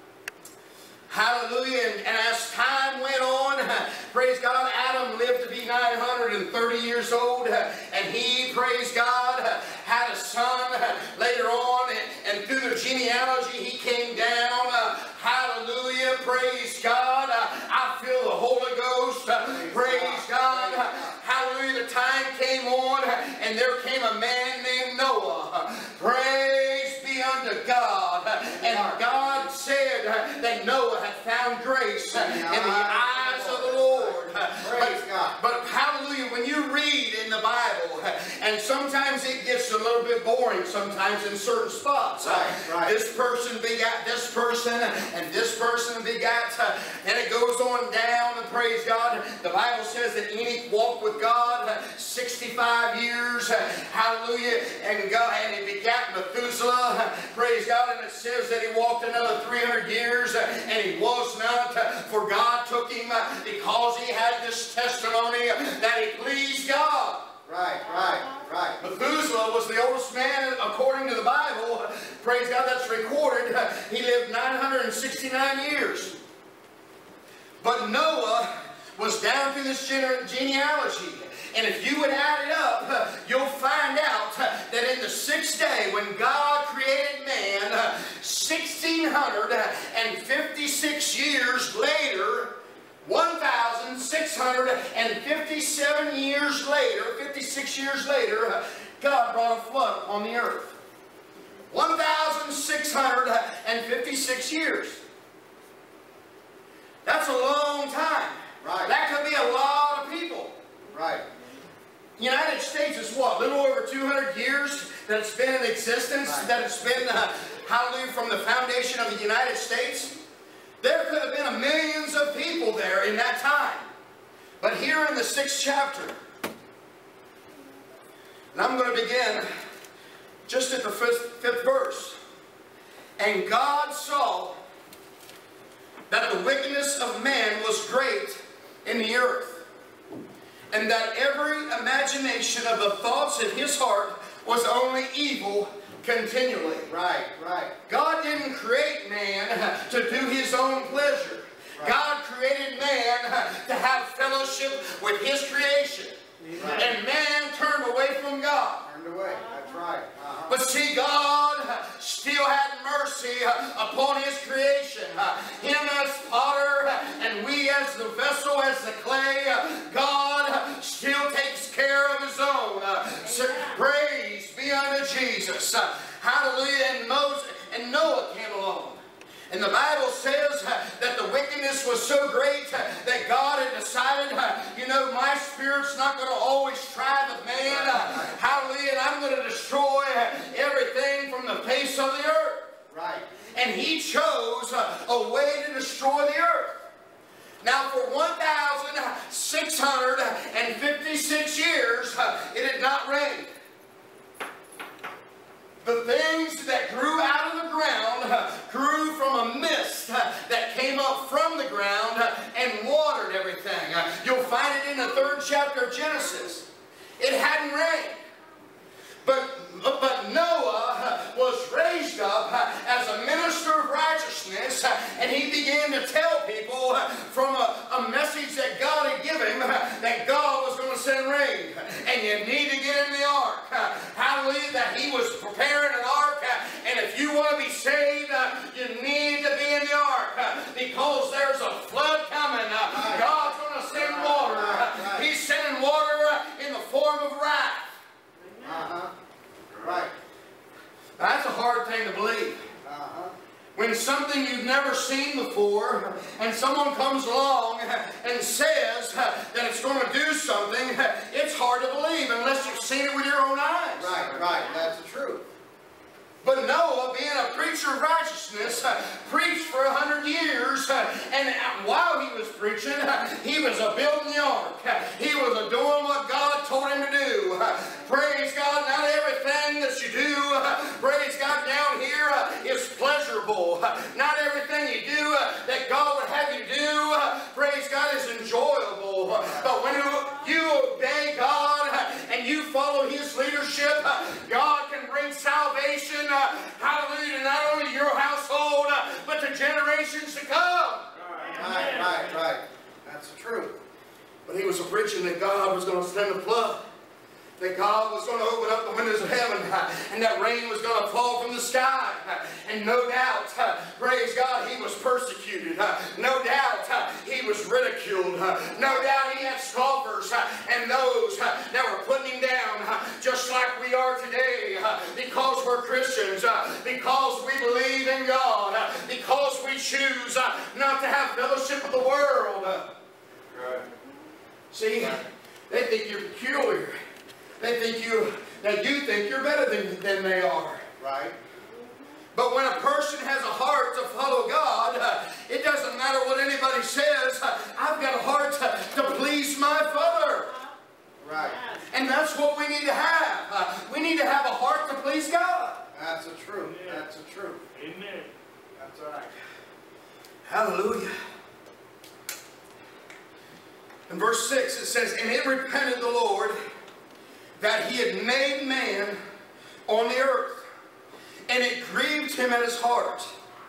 Hallelujah. And, and as time went on, praise God, Adam lived to be nine hundred thirty years old. And he, praise God, had a son later on. And, and through the genealogy, he came down. Hallelujah. Praise God. I feel the Holy Ghost. Praise God. Hallelujah. The time came on, and there came a man named Noah. Praise be unto God. And God said that Noah had found grace in the eyes of the Lord. Praise God. But hallelujah, when you read in the Bible, and sometimes it gets a little bit boring sometimes in certain spots. Right, right. This person begat this person, and this person begat, and it goes on down, and praise God. The Bible says that Enoch walked with God sixty-five years. Hallelujah. And God, and he begat Methuselah. Praise God. And it says that he walked another three hundred years, and he was not, for God took him because he had this testimony that he pleased God. Right, right, right. Methuselah was the oldest man according to the Bible. Praise God, that's recorded. He lived nine hundred sixty-nine years. But Noah was down through this genealogy. And if you would add it up, you'll find out that in the sixth day, when God created man, sixteen fifty-six years later, one thousand six hundred fifty-seven years later, fifty-six years later, God brought a flood upon the earth. one thousand six hundred fifty-six years. That's a long time. Right. That could be a lot of people. Right. United States is what? A little over two hundred years that it's been in existence, Right. that it's been, uh, hallelujah, from the foundation of the United States. There could have been millions of people there in that time. But here in the sixth chapter, and I'm going to begin just at the fifth, fifth verse. And God saw that the wickedness of man was great in the earth, and that every imagination of the thoughts in his heart was only evil continually. Right, right. God didn't create man to do his own pleasure. Right. God created man to have fellowship with his creation. Right. And man turned away from God. Turned away. That's right. Uh-huh. But see, God still had mercy upon his creation. Him as potter, and we as the vessel, as the clay. God still takes care of his own. So, praise be unto Jesus. Hallelujah. And Moses and Noah came along. And the Bible says that the wickedness was so great that God had decided, you know, my spirit's not going to always strive with man. Hallelujah. And I'm going to destroy everything from the face of the earth. Right. And he chose a way to destroy the earth. Now for one thousand six hundred fifty-six years, it had not rained. The things that grew out of the ground grew from a mist that came up from the ground and watered everything. You'll find it in the third chapter of Genesis. It hadn't rained. But, but Noah was raised up as a minister of righteousness, and he began to tell people from a, a message that God had given him that God was going to send rain, and you need to get in the ark. Hallelujah, that he was preparing an ark, and if you want to be saved, you need to be in the ark, because there's a flood coming. God's going to send water. He's sending water in the form of wrath. Uh-huh. Right. Now, that's a hard thing to believe. Uh-huh. When something you've never seen before, and someone comes along and says that it's going to do something, it's hard to believe unless you've seen it with your own eyes. Right, right, that's the truth. But Noah, being a preacher of righteousness, preached for a hundred years, and while he was preaching, he was a building the ark. He was a doing what God told him to do. Praise God, not everything that you do, praise God, down here is pleasurable. Not everything you do that God would have you do, praise God, is enjoyable. But when you obey God and you follow His leadership, God can bring salvation, hallelujah, not only to your household, but to generations to come. Right, right, right. That's the truth. But he was preaching that God was going to send a flood. That God was going to open up the windows of heaven, and that rain was going to fall from the sky. And no doubt, praise God, he was persecuted. No doubt, he was ridiculed. No doubt he had scoffers and those that were putting him down, just like we are today, because we're Christians, because we believe in God, because we choose not to have fellowship with the world. Right. See, they think you're peculiar. They think you, that you think you're better than, than they are. Right. But when a person has a heart to follow God, uh, it doesn't matter what anybody says. Uh, I've got a heart to, to please my Father. Right. And that's what we need to have. Uh, we need to have a heart to please God. That's the truth. That's the truth. Amen. That's right. Hallelujah. In verse six it says, and it repented the Lord that he had made man on the earth, and it grieved him at his heart.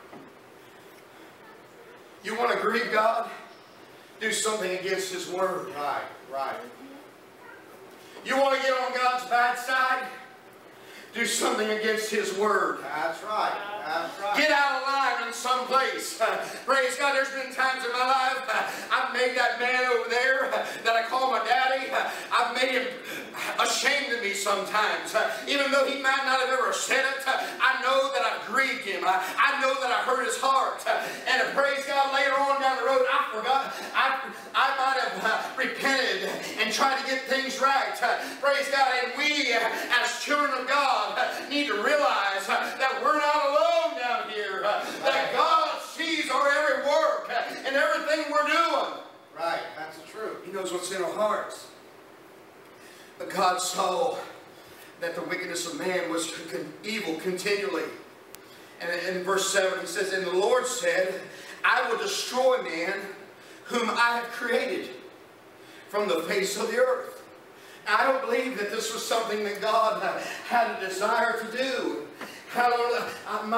You want to grieve God? Do something against His word. Right, right. You want to get on God's bad side? Do something against His word. That's right. That's right. Get out of line in some place. Uh, praise God, there's been times in my life uh, I've made that man over there uh, that I call my daddy, uh, I've made him ashamed of me sometimes. Uh, even though he might not have ever said it, uh, I know that I've grieved him. I, I know that I hurt his heart. Uh, and uh, praise God, later on down the road, I forgot. I, I might have uh, repented and tried to get things right. Uh, praise God, and we uh, as children of God uh, need to realize uh, that we're not alone down here, uh, that God sees our every work uh, and everything we're doing. Right, that's the truth. He knows what's in our hearts. But God saw that the wickedness of man was evil continually. And in verse seven he says, and the Lord said, I will destroy man whom I have created from the face of the earth. Now, I don't believe that this was something that God had a desire to do. Hallelujah.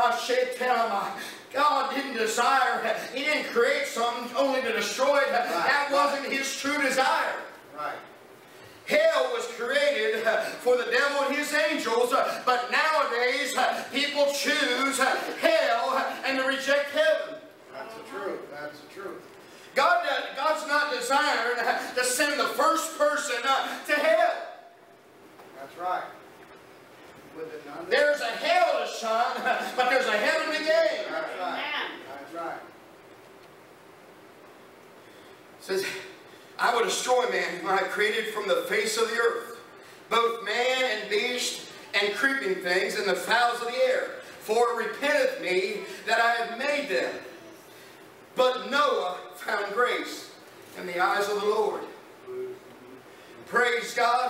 God didn't desire, He didn't create something only to destroy it. Right, that wasn't right. His true desire. Right. Hell was created for the devil and his angels, but nowadays people choose hell and to reject heaven. That's the truth. That's the truth. God, God's not desiring to send the first person to hell. That's right. With it none. There's a hell to shun, but there's a heaven to gain. That's right. Amen. That's right. It says, I will destroy man whom I have created from the face of the earth, both man and beast and creeping things and the fowls of the air. For it repenteth me that I have made them. But Noah found grace in the eyes of the Lord. Praise God.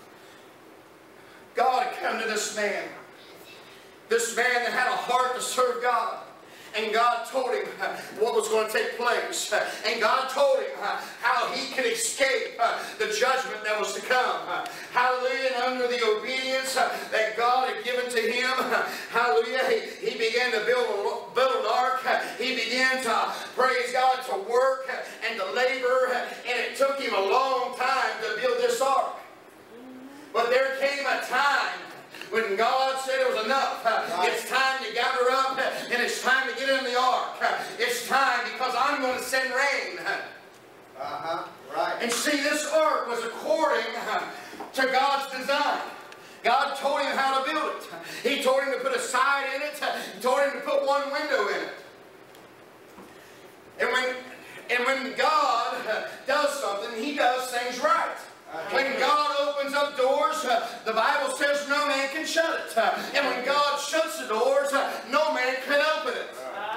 God had come to this man. This man that had a heart to serve God. And God told him what was going to take place. And God told him how he could escape the judgment that was to come. Hallelujah. And under the obedience that God had given to him, hallelujah, he, he began to build, a, build an ark. He began to, praise God, to work and to labor. And it took him a long time to build this ark. But there came a time when God said it was enough. Right. It's time to gather up and it's time to get in the ark. It's time because I'm going to send rain. Uh-huh. Right. And see, this ark was according to God's design. God told him how to build it. He told him to put a side in it. He told him to put one window in it. And when, and when God does something, He does things right. When God opens up doors, the Bible says no man can shut it. And when God shuts the doors, no man can open it.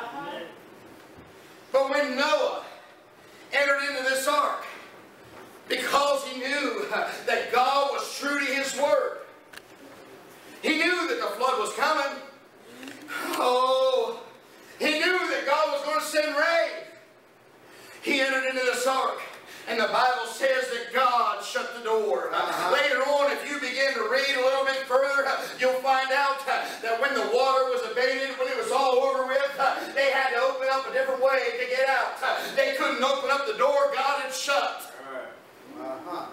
But when Noah entered into this ark, because he knew that God was true to His word, he knew that the flood was coming. Oh, he knew that God was going to send rain. He entered into this ark, and the Bible says that God shut the door. Uh-huh. Later on, if you begin to read a little bit further, you'll find out that when the water was abated, when it was all over with, they had to open up a different way to get out. They couldn't open up the door God had shut. Uh-huh.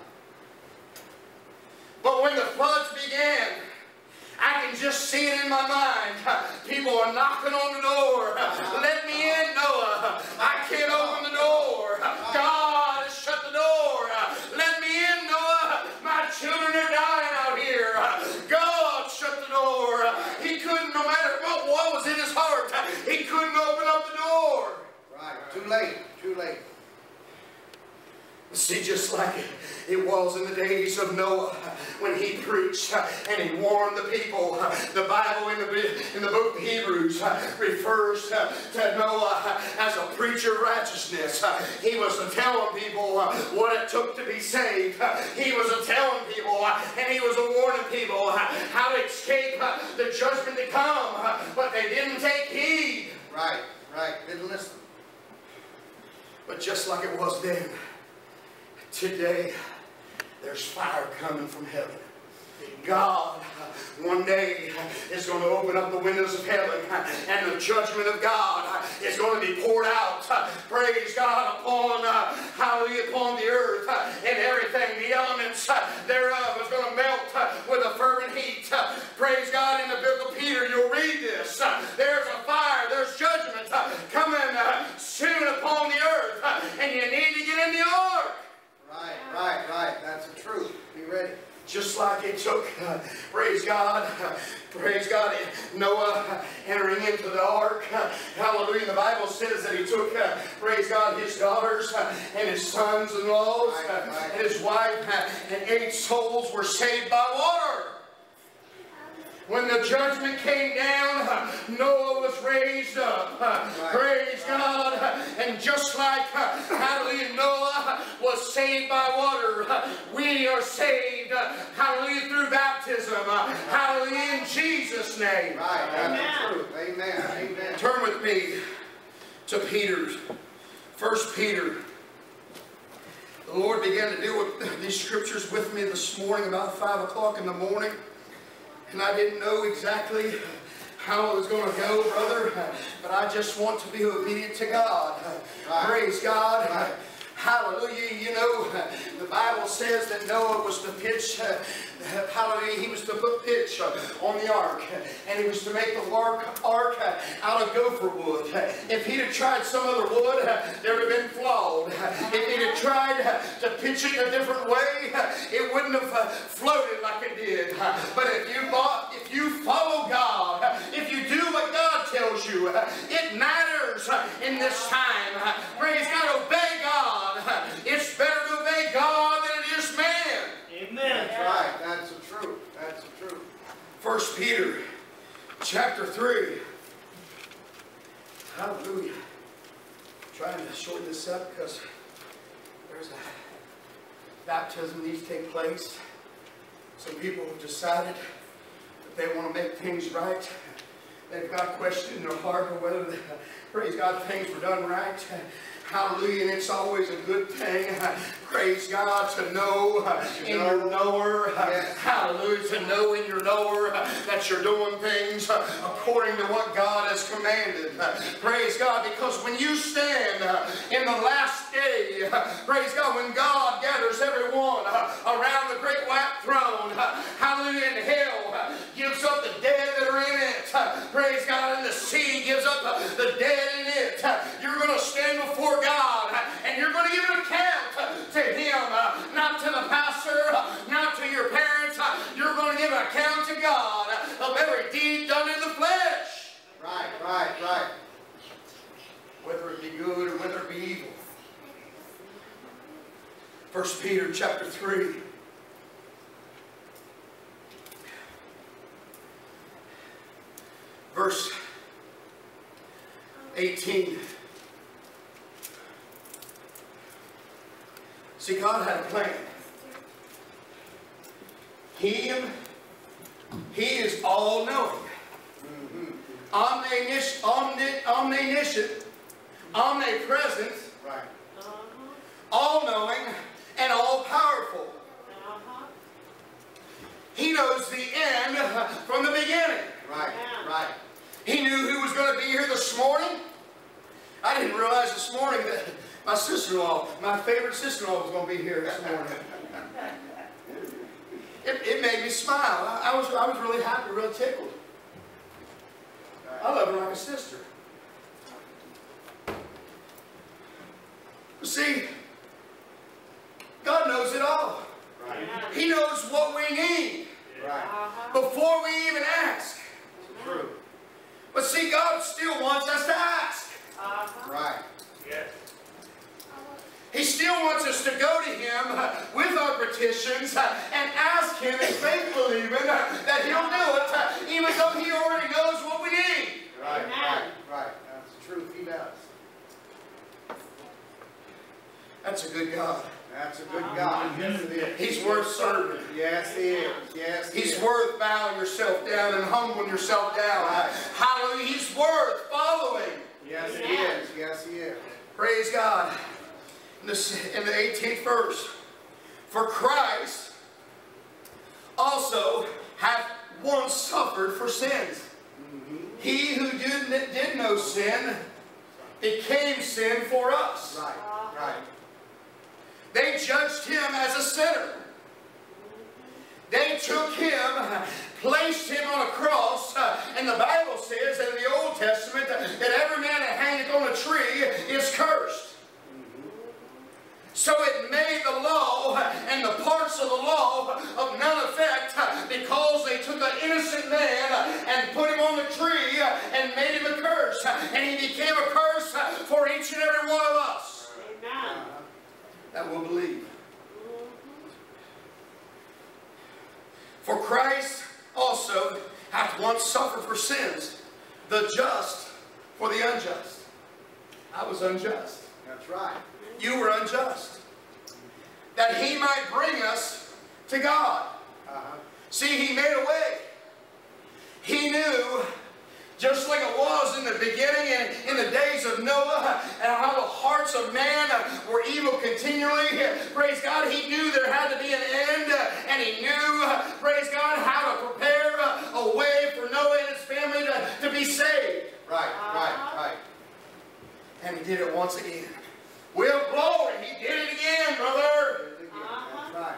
But when the floods began, I can just see it in my mind. People are knocking on the door. Let me in, Noah. I can't open the door. God has shut the door. Let me in, Noah. My children are dying out here. God shut the door. He couldn't, no matter what, what was in his heart, he couldn't open up the door. Right. Too late. Too late. See, just like it was in the days of Noah when he preached and he warned the people. The Bible in the, in the book of Hebrews refers to Noah as a preacher of righteousness. He was telling people what it took to be saved. He was telling people and he was warning people how to escape the judgment to come. But they didn't take heed. Right, right. Didn't listen. But just like it was then, today, there's fire coming from heaven. God, one day, is going to open up the windows of heaven, and the judgment of God is going to be poured out. Praise God upon, uh, hallelujah, upon the earth, and everything, the elements thereof is going to melt with a fervent heat. Praise God, in the book of Peter, you'll read this. There's a fire, there's judgment coming soon upon the earth, and you need to get in the ark. Right, right, right. That's the truth. Be ready. Just like it took, uh, praise God, uh, praise God, Noah uh, entering into the ark. Uh, hallelujah. The Bible says that he took, uh, praise God, his daughters uh, and his sons-in-laws uh, right, right. and his wife, uh, and eight souls were saved by water. When the judgment came down, uh, Noah was raised up. Uh, right. Praise God. Uh, and just like, uh, hallelujah, Noah was saved by water, uh, we are saved, uh, hallelujah, through baptism. Uh, hallelujah, in Jesus' name. Right. That's the truth. Amen. Amen. Turn with me to Peter. First Peter. The Lord began to deal with these scriptures with me this morning about five o'clock in the morning. And I didn't know exactly how it was going to go, brother, but I just want to be obedient to God. Right. Praise God. Right. Hallelujah. You know, the Bible says that Noah was to pitch, uh, hallelujah, he was to put pitch uh, on the ark. And he was to make the ark, ark uh, out of gopher wood. If he'd have tried some other wood, uh, there would have been flawed. If he'd have tried uh, to pitch it a different way, uh, it wouldn't have uh, floated like it did. Uh, but if you, bought, if you follow God, uh, if you do what God tells you, uh, it matters uh, in this time. Uh, praise God, obey God. It's better to obey God than it is man. Amen. That's right. That's the truth. That's the truth. First Peter chapter three. Hallelujah. I'm trying to shorten this up because there's a baptism needs to take place. Some people have decided that they want to make things right. They've got a question in their heart of whether, they, praise God, things were done right. Hallelujah, and it's always a good thing, praise God, to know in your knower, hallelujah, to know in your knower that you're doing things according to what God has commanded. Praise God, because when you stand in the last day, praise God, when God gathers everyone around the great white throne, hallelujah, and hell gives up the dead that are in it, praise God, and the sea gives up the dead in it, you're going to stand before God, and you're going to give an account to Him, uh, not to the pastor, uh, not to your parents. Uh, you're going to give an account to God of every deed done in the flesh. Right, right, right. Whether it be good or whether it First Peter chapter three. Verse eighteen. See, God had a plan. He, he is all-knowing, omniscient, omni, omniscient, omnipresent, Uh-huh. all-knowing, and all-powerful. Uh-huh. He knows the end from the beginning. Right, right. He knew who was going to be here this morning. I didn't realize this morning that my sister-in-law, my favorite sister-in-law, was going to be here this morning. It, it made me smile. I, I was I was really happy, really tickled. I love her like a sister. See, God knows it all. Right. He knows what we need Right. Uh-huh. before we even ask. True. But see, God still wants us to ask. Uh-huh. Right. Yes. He still wants us to go to Him with our petitions and ask Him in faith, believing that He'll do it, even though He already knows what we need. Right. Amen. Right. Right. That's the truth. He does. That's a good God. That's a good God. Yes, it is. He's worth serving. Yes, He is. Yes, He He's is. worth bowing yourself down and humbling yourself down. Right. Hallelujah. He's worth following. Yes, He is. Yes, He is. Praise God. In the, in the eighteenth verse, for Christ also hath once suffered for sins. Mm-hmm. He who did, did no sin became sin for us. Right. Right. They judged Him as a sinner. They took Him, placed Him on a cross, uh, and the Bible says in the Old Testament uh, that every man that hangeth on a tree is cursed. So it made the law and the parts of the law of none effect because they took an innocent man and put him on the tree and made him a curse. And he became a curse for each and every one of us Amen. that will believe. For Christ also hath once suffered for sins, the just for the unjust. I was unjust. That's right. You were unjust. That He might bring us to God. Uh-huh. See, He made a way. He knew, just like it was in the beginning and in the days of Noah, and how the hearts of man were evil continually. Praise God, He knew there had to be an end, and He knew, praise God, how to prepare a way for Noah and his family to, to be saved. Right, right, right. And He did it once again. Well, glory, He did it again, brother. That's right.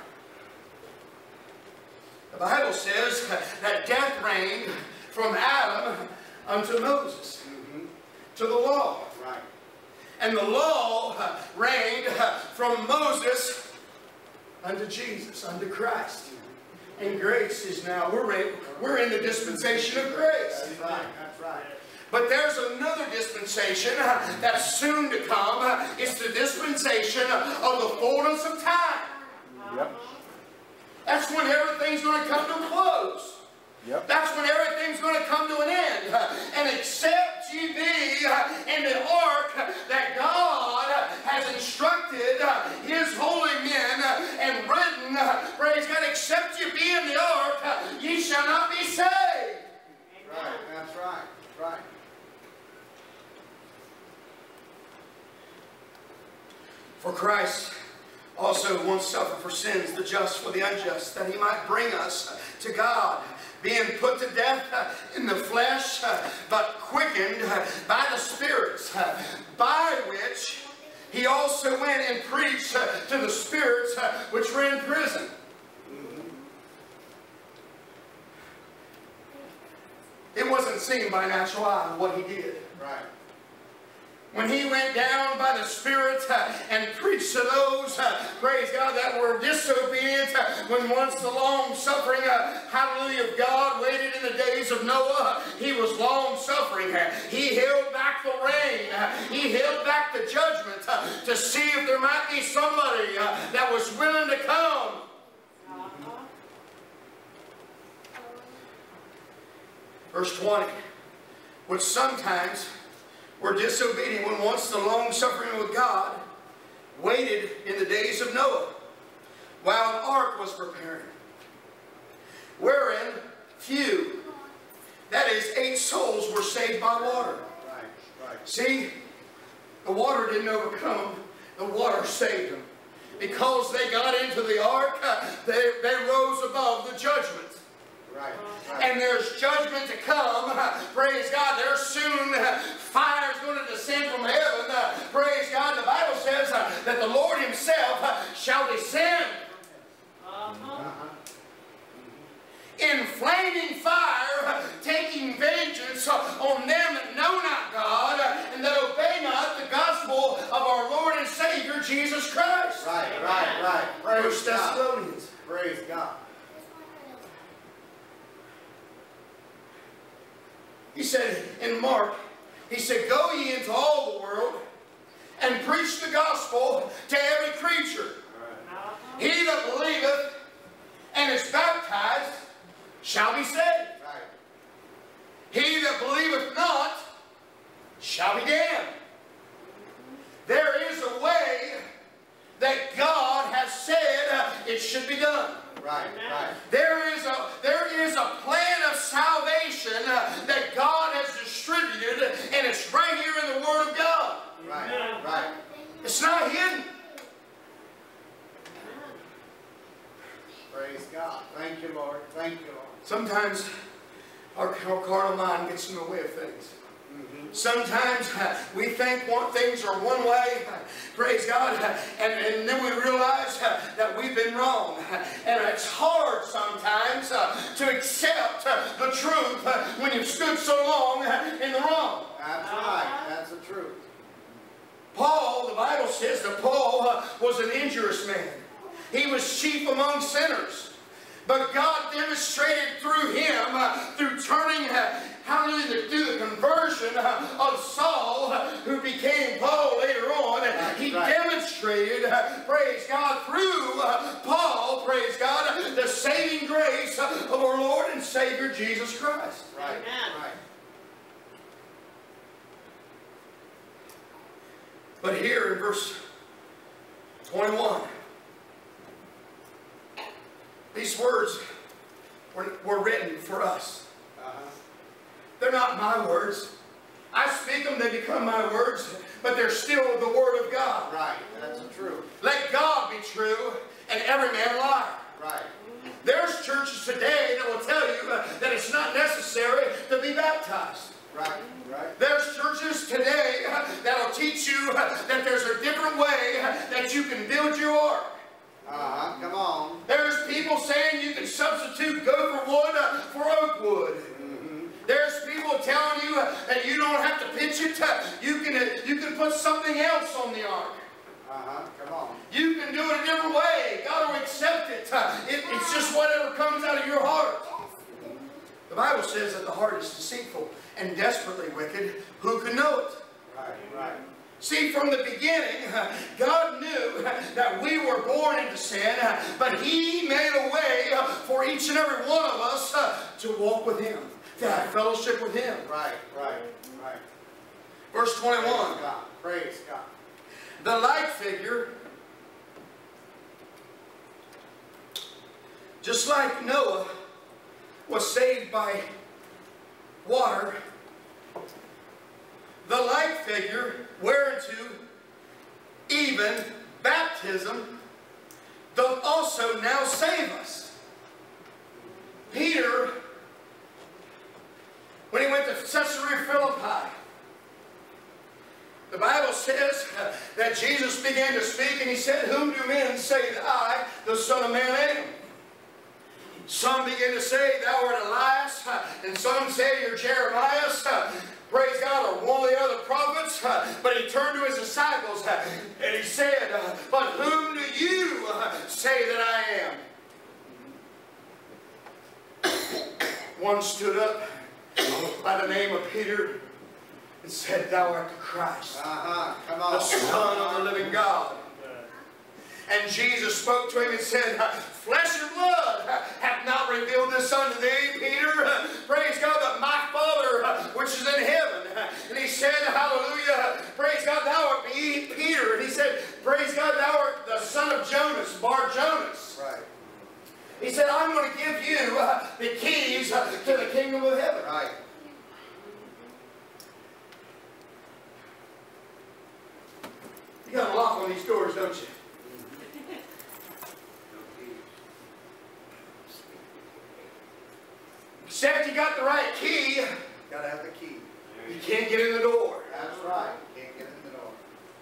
The Bible says that death reigned from Adam unto Moses, Mm-hmm. to the law. Right. And the law reigned from Moses unto Jesus, unto Christ. And grace is now, we're in, we're in the dispensation of grace. That's right. That's right. But there's another dispensation that's soon to come. It's the dispensation of the fullness of time. Yep. That's when everything's going to come to a close. Yep. That's when everything's going to come to an end. And except ye be in the ark that God has instructed His holy men and written, praise God, except ye be in the ark, ye shall not be saved. Right. That's right. That's right. For Christ also once suffered for sins, the just for the unjust, that He might bring us to God, being put to death in the flesh, but quickened by the Spirit, by which He also went and preached to the spirits which were in prison. It wasn't seen by natural eye what He did. Right. When He went down by the Spirit uh, and preached to those, uh, praise God, that were disobedient, uh, when once the long-suffering, uh, hallelujah, of God waited in the days of Noah, He was long-suffering. suffering. He held back the rain. He held back the judgment to see if there might be somebody that was willing to come. Verse twenty. Which sometimes were disobedient when once the long suffering with God waited in the days of Noah, while an ark was preparing, wherein few, that is, eight souls, were saved by water. Right, right. See, the water didn't overcome them, the water saved them. Because they got into the ark, they, they rose above the judgment. Right, right. And there's judgment to come. Praise God. There's soon fire is going to descend from heaven. Praise God. The Bible says that the Lord Himself shall descend. Uh-huh. In flaming fire, taking vengeance on them that know not God and that obey not the gospel of our Lord and Savior Jesus Christ. Right, right, right. Praise First God. Thessalonians. Praise God. He said in Mark, he said, "Go ye into all the world and preach the gospel to every creature. He that believeth and is baptized shall be saved. Right. He that believeth not shall be damned." There is a way that God has said uh, it should be done. Right, right. There is a, there is a plan of salvation uh, that God has distributed, and it's right here in the Word of God. Right, right. It's not hidden. Praise God. Thank you, Lord. Thank you, Lord. Sometimes our, our carnal mind gets in the way of things. Mm-hmm. Sometimes uh, we think one, things are one way, uh, praise God, uh, and, and then we realize uh, that we've been wrong. And it's hard sometimes uh, to accept uh, the truth uh, when you've stood so long uh, in the wrong. That's right. That's the truth. Paul, the Bible says that Paul uh, was an injurious man. He was chief among sinners. But God demonstrated through him, uh, through turning, uh, hallelujah, through the conversion uh, of Saul, uh, who became Paul later on. Right, he right. demonstrated, uh, praise God, through uh, Paul, praise God, the saving grace of our Lord and Savior Jesus Christ. Right, Amen. right. But here in verse twenty-one, these words were, were written for us. Uh-huh. They're not my words. I speak them, they become my words, but they're still the Word of God. Right. That's the truth. Let God be true and every man lie. Right. There's churches today that will tell you uh, that it's not necessary to be baptized. Right. Right. There's churches today uh, that will teach you uh, that there's a different way uh, that you can build your ark. Uh-huh. Come on. There's people saying you can substitute gopher wood uh, for oak wood. Mm-hmm. There's people telling you uh, that you don't have to pitch it. Uh, you can uh, you can put something else on the ark. Uh-huh. Come on. You can do it a different way. God will accept it. Uh, it. It's just whatever comes out of your heart. The Bible says that the heart is deceitful and desperately wicked. Who can know it? Right. Right. See, from the beginning, God knew that we were born into sin, but He made a way for each and every one of us to walk with Him, to have fellowship with Him. Right. Right. Right. Verse twenty-one. Praise God. Praise God. The like figure, just like Noah was saved by water, the like figure whereunto even baptism doth also now save us. Peter, when he went to Caesarea Philippi, the Bible says that Jesus began to speak and he said, "Whom do men say that I, the Son of Man, am?" Some began to say, "Thou art Elias," and some say, "You're Jeremiah," praise God, or one of the other prophets. But he turned to his disciples and he said, "But whom do you say that I am?" One stood up by the name of Peter and said, "Thou art the Christ, Uh-huh. Come the on. Son of the living God." And Jesus spoke to him and said, "Flesh and blood hath not revealed this unto thee, Peter. Praise God, but my Father which is in heaven." And he said, hallelujah, praise God, "Thou art Peter." And he said, praise God, "Thou art the son of Jonas, Bar Jonas." Right. He said, "I'm going to give you uh, the keys uh, to the kingdom of heaven." Right. You got a lock on these doors, don't you? Except you got the right key, you Gotta have the key. can't get in the door. That's right. Can't get in the door.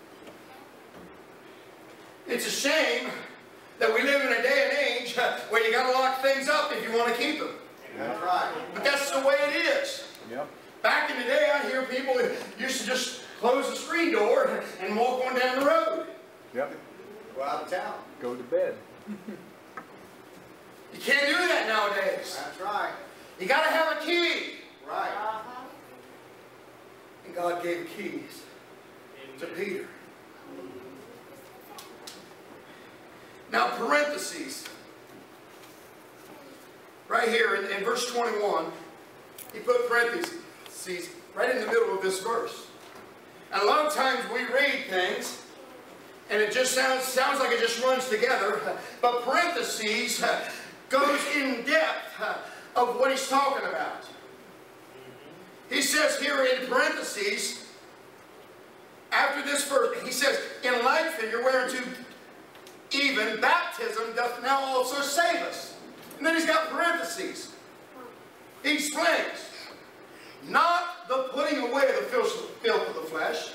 It's a shame that we live in a day and age uh, where you got to lock things up if you want to keep them. That's right. But that's the way it is. Yep. Back in the day, I hear people used to just close the screen door and walk on down the road. Yep. Go out of town. Go to bed. You can't do that nowadays. That's right. You got to have a key. Right. Uh-huh. And God gave keys to Peter. Now, parentheses. Right here in, in verse twenty-one, he put parentheses right in the middle of this verse. And a lot of times we read things, and it just sounds, sounds like it just runs together. But parentheses goes in depth of what he's talking about. He says here in parentheses, after this verse, he says, "In like figure whereunto even baptism doth now also save us." And then he's got parentheses. He explains, "Not the putting away the filth of the flesh."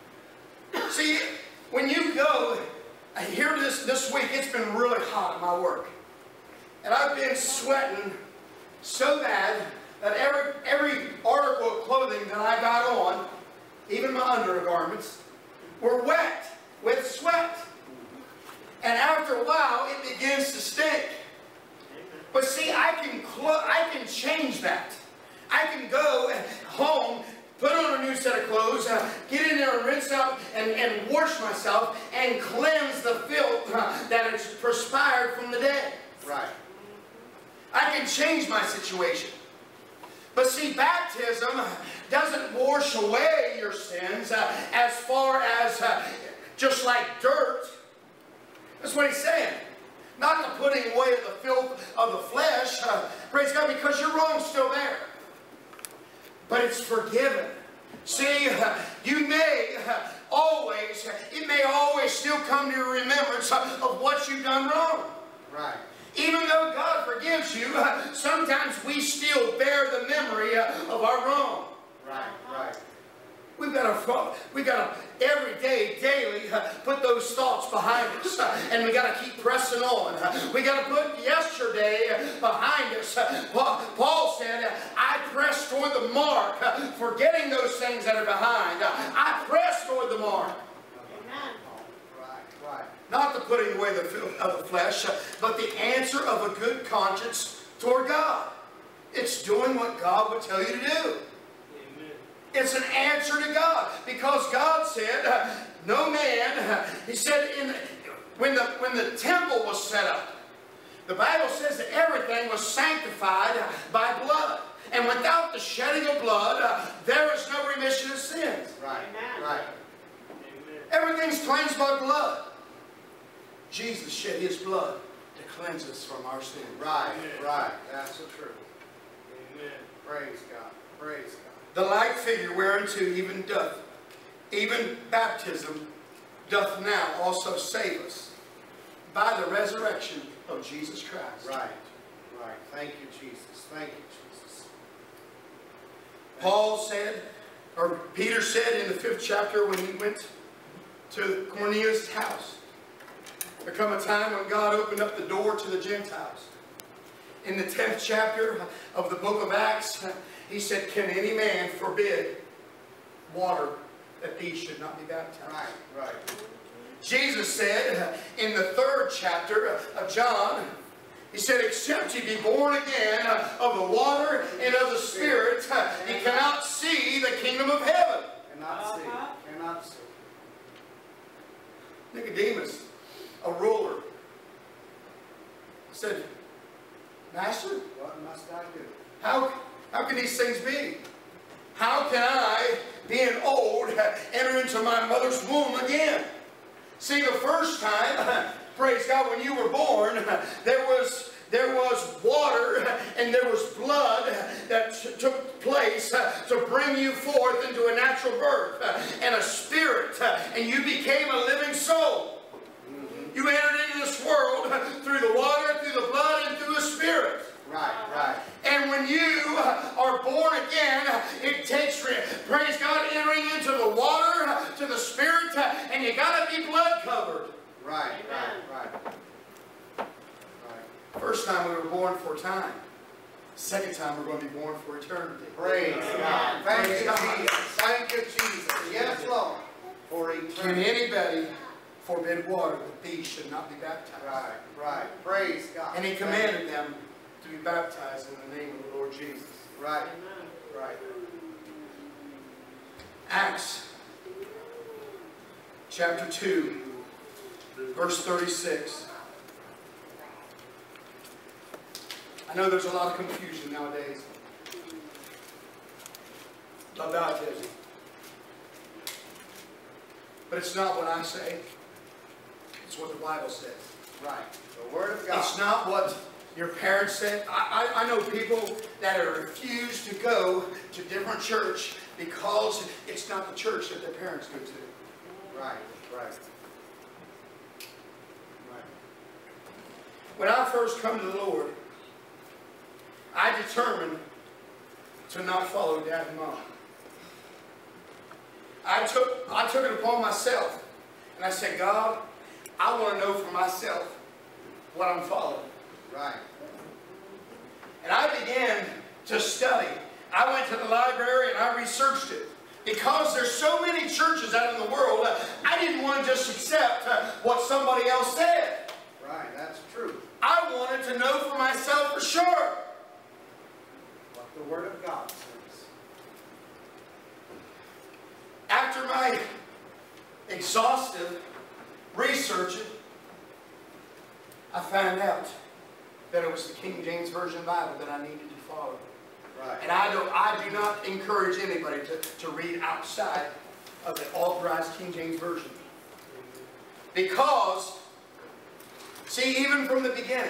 See, when you go, here this, this week, it's been really hot at my work. And I've been sweating so bad that every, every article of clothing that I got on, even my undergarments, were wet with sweat. And after a while, it begins to stink. But see, I can, I can change that. I can go home, put on a new set of clothes, uh, get in there and rinse out and, and wash myself and cleanse the filth uh, that has perspired from the day. Right. I can change my situation. But see, baptism doesn't wash away your sins uh, as far as uh, just like dirt. That's what he's saying. Not the putting away of the filth of the flesh, uh, praise God, because your wrong's still there. But it's forgiven. See, uh, you may uh, always, it may always still come to your remembrance uh, of what you've done wrong. Right. Even though God forgives you, uh, sometimes we still bear the memory uh, of our wrong. Right. Right. We've got to, we got to every day, daily, uh, put those thoughts behind us, uh, and we got to keep pressing on. Uh, we got to put yesterday uh, behind us. Uh, Paul, Paul said, uh, "I press toward the mark, uh, forgetting those things that are behind. Uh, I press toward the mark." Amen. Right. Right. Not the putting away the filth of the flesh, uh, but the answer of a good conscience toward God. It's doing what God would tell you to do. It's an answer to God, because God said, uh, "No man," uh, He said, in when the when the temple was set up, the Bible says that everything was sanctified by blood, and without the shedding of blood, uh, there is no remission of sins. Right. Amen. Right. Everything's cleansed by blood. Jesus shed His blood to cleanse us from our sins. Right. Right. That's the truth. Amen. Praise God. Praise God. The like figure whereunto even doth, even baptism doth now also save us by the resurrection of Jesus Christ. Right. Right. Thank you, Jesus. Thank you, Jesus. Paul said, or Peter said in the fifth chapter when he went to Cornelius' house, there come a time when God opened up the door to the Gentiles. In the tenth chapter of the book of Acts, he said, "Can any man forbid water that these should not be baptized?" Right. Right. Jesus said in the third chapter of John, He said, except ye be born again of the water and of the Spirit, ye cannot see the kingdom of heaven. Cannot see. Cannot see. Nicodemus, a ruler, said, Master, What must I do? how, how can these things be? How can I, being old, enter into my mother's womb again? See, the first time, praise God, when you were born, there was, there was water and there was blood that took place to bring you forth into a natural birth and a spirit, and you became a living soul. You entered into this world through the water, through the blood, and through the Spirit. Right, right. And when you are born again, it takes, praise God, entering into the water, to the Spirit, and you got to be blood covered. Right, right, right. Right. First time we were born for a time. Second time we're going to be born for eternity. Praise God. Thank Praise you, God. Jesus. Thank you, Jesus. Yes, Lord. For Can eternity. anybody forbid water that these should not be baptized? Right, right. Praise God. And He commanded them to be baptized in the name of the Lord Jesus. Right. Right. Acts chapter two, verse thirty-six. I know there's a lot of confusion nowadays about baptism. But it's not what I say. It's what the Bible says. Right. The Word of God. It's not what your parents said. I, I, I know people that have refused to go to different church because it's not the church that their parents go to. Right, right. Right. When I first come to the Lord, I determined to not follow Dad and Mom. I took, I took it upon myself, and I said, God, I want to know for myself what I'm following. Right. And I began to study. I went to the library and I researched it. Because there's so many churches out in the world, I didn't want to just accept what somebody else said. Right, that's true. I wanted to know for myself for sure. What the Word of God says. After my exhaustive researching, I found out that it was the King James Version Bible that I needed to follow. Right. And I don't, I do not encourage anybody to, to read outside of the authorized King James Version. Because, see, even from the beginning,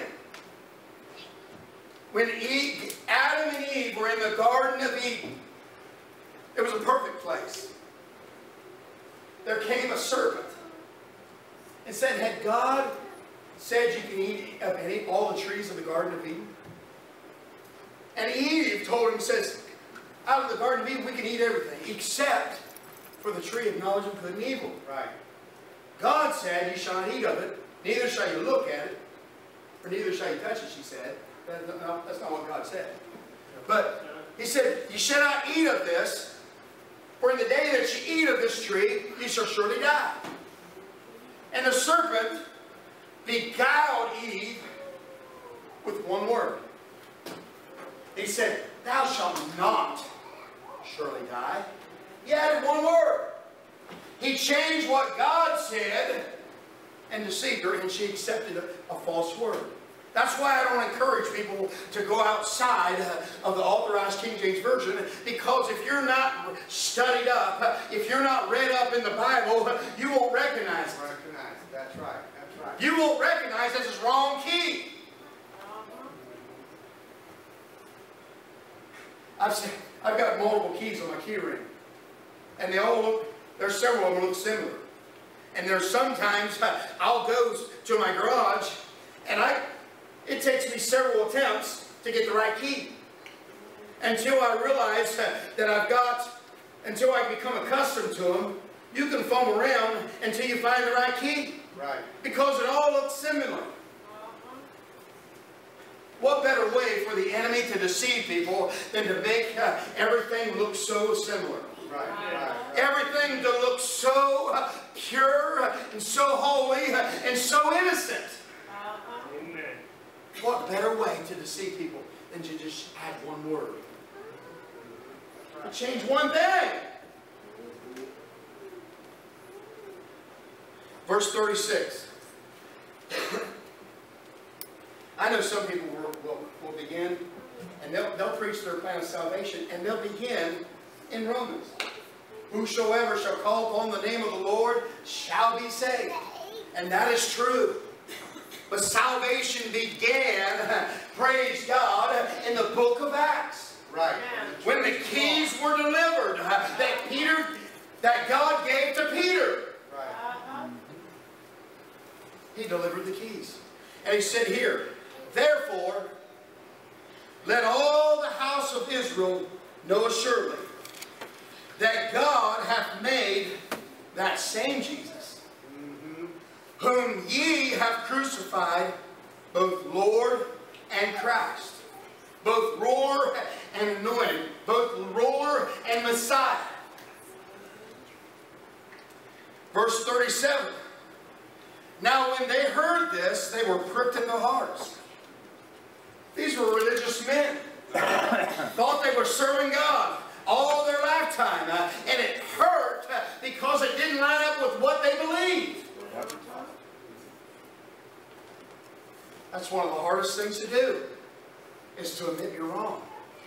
when Eve, Adam and Eve were in the Garden of Eden, it was a perfect place. There came a serpent and said, had God said you can eat of any, all the trees of the Garden of Eden? And Eve told him, says, out of the Garden of Eden we can eat everything except for the tree of knowledge of good and evil. Right. God said, you shall not eat of it, neither shall you look at it, or neither shall you touch it, she said. But no, that's not what God said. But He said, you shall not eat of this, for in the day that you eat of this tree, you shall surely die. And the serpent beguiled Eve with one word. He said, thou shalt not surely die. He added one word. He changed what God said and deceived her, and she accepted a, a false word. That's why I don't encourage people to go outside of the authorized King James Version, because if you're not studied up, if you're not read up in the Bible, you won't recognize it. Recognize. That's right. That's right. You won't recognize this is wrong key. I've seen, I've got multiple keys on my key ring, and they all look, there's several of them look similar. And there's sometimes I'll go to my garage, and I, it takes me several attempts to get the right key. Until I realize that I've got, until I become accustomed to them, you can fumble around until you find the right key. Right. Because it all looks similar. What better way for the enemy to deceive people than to make uh, everything look so similar? Right, right, right. Everything to look so uh, pure and so holy uh, and so innocent. Amen. What better way to deceive people than to just add one word? To change one thing. Verse thirty-six. I know some people will, will, will begin, and they'll, they'll preach their plan of salvation, and they'll begin in Romans. Whosoever shall call upon the name of the Lord shall be saved. And that is true. But salvation began, praise God, in the book of Acts. Right. When the keys were delivered that Peter, that God gave to Peter. Right. He delivered the keys. And he said here, therefore, let all the house of Israel know assuredly that God hath made that same Jesus, mm-hmm, whom ye have crucified, both Lord and Christ, both ruler and anointed, both ruler and Messiah. Verse thirty-seven. Now when they heard this, they were pricked in their hearts. These were religious men. Thought they were serving God all their lifetime. Uh, and it hurt uh, because it didn't line up with what they believed. That's one of the hardest things to do, is to admit you're wrong.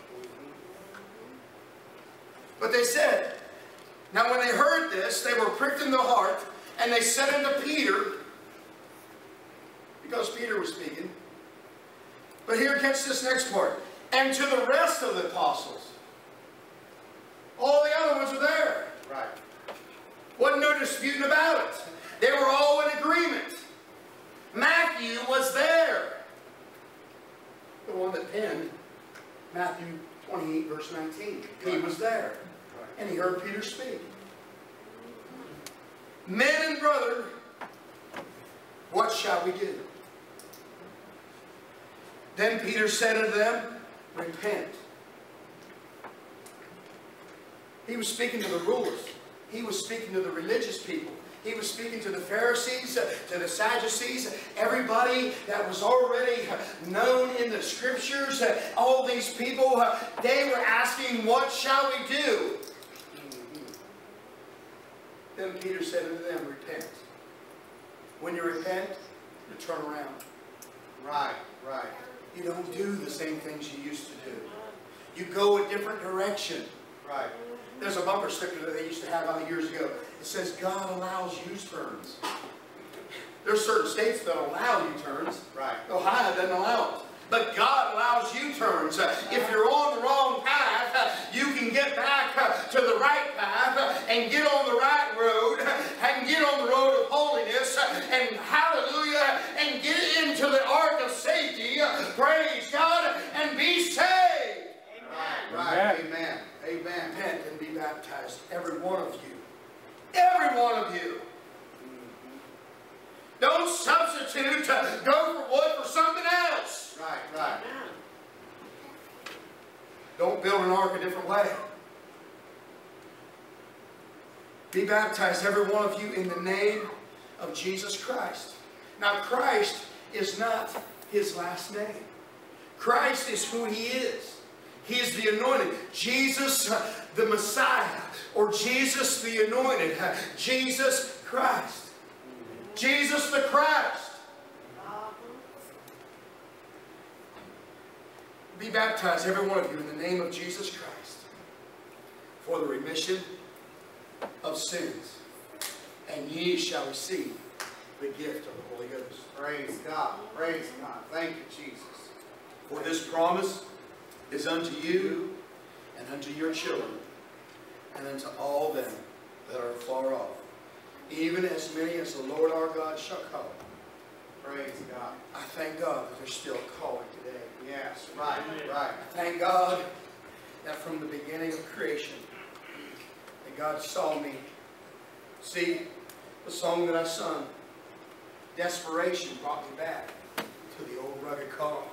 But they said, now when they heard this, they were pricked in the heart, and they said unto Peter, because Peter was speaking, but here, catch this next part, and to the rest of the apostles. All the other ones are there. Right. Wasn't no disputing about it. They were all in agreement. Matthew was there. The one that penned Matthew twenty-eight, verse nineteen. He was there. And he heard Peter speak. Men and brethren, what shall we do? Then Peter said unto them, repent. He was speaking to the rulers. He was speaking to the religious people. He was speaking to the Pharisees, to the Sadducees, everybody that was already known in the Scriptures. All these people, they were asking, what shall we do? Then Peter said unto them, repent. When you repent, you turn around. Right, right. You don't do the same things you used to do. You go a different direction. Right. There's a bumper sticker that they used to have out years ago. It says, God allows U-turns. There's certain states that allow U-turns. Right. Ohio doesn't allow it. But God allows U-turns. If you're on the wrong path, you can get back to the right path and get on the right road and get on the road of holiness and hallelujah and get into the ark of safety. Praise God and be saved. Amen. Right. Amen. Amen. Repent and be baptized, every one of you. Every one of you. Don't substitute to go for wood for something else. Right, right. Don't build an ark a different way. Be baptized, every one of you, in the name of Jesus Christ. Now, Christ is not his last name. Christ is who he is. He is the anointed. Jesus, uh, the Messiah, or Jesus the anointed. Uh, Jesus Christ. Jesus the Christ. Be baptized, every one of you, in the name of Jesus Christ, for the remission of sins, and ye shall receive the gift of the Holy Ghost. Praise God. Praise God. Thank you, Jesus. For this promise is unto you and unto your children and unto all them that are far off, even as many as the Lord our God shall call. Praise God. I thank God that there's still calling today. Yes, right, right. I thank God that from the beginning of creation, that God saw me. See, the song that I sung, desperation brought me back to the old rugged cross.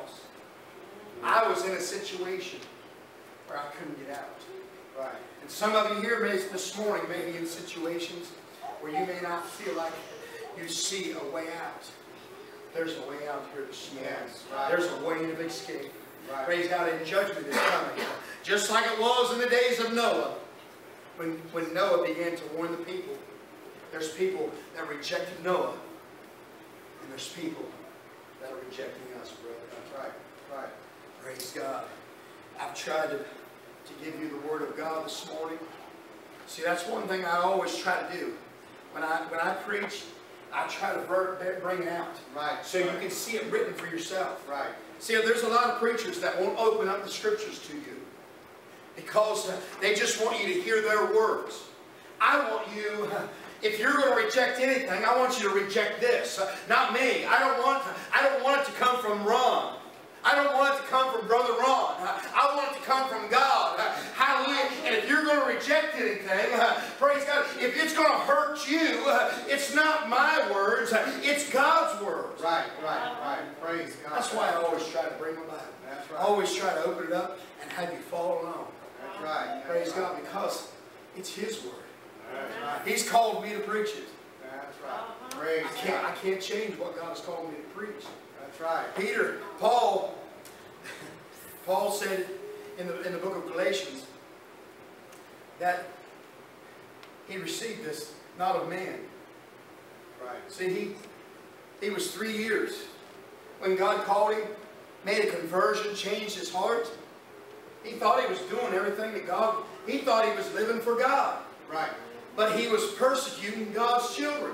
I was in a situation where I couldn't get out. Right. And some of you here may, this morning may be in situations where you may not feel like you see a way out. there's a way out here that she has. Yes, right. There's a way of escape. Right. Praise God, and judgment is coming. Just like it was in the days of Noah. When, when Noah began to warn the people. There's people that rejected Noah. And there's people that are rejecting us, brother. That's right. Right. Praise God. I've tried to, to give you the Word of God this morning. See, that's one thing I always try to do. When I, when I preach, I try to bring it out. Right. So you can see it written for yourself. Right. See, there's a lot of preachers that won't open up the Scriptures to you. Because they just want you to hear their words. I want you, if you're going to reject anything, I want you to reject this. Not me. I don't want, I don't want it to come from Ron. I don't want it to come from Brother Ron. I want it to come from God. Hallelujah. And if you're going to reject anything, praise God, if it's going to hurt you, it's not my words, it's God's words. Right, right, right. Praise God. That's why I always try to bring them back. That's right. I always try to open it up and have you follow along. That's right. Praise That's God, right. because it's His word. That's right. He's called me to preach it. That's right. Praise I can't, I God. can't change what God has called me to preach. That's right. Peter, Paul, Paul said in the, in the book of Galatians that he received this not of man. Right. See, he, he was three years when God called him, made a conversion, changed his heart. He thought he was doing everything that God, he thought he was living for God. Right. But he was persecuting God's children.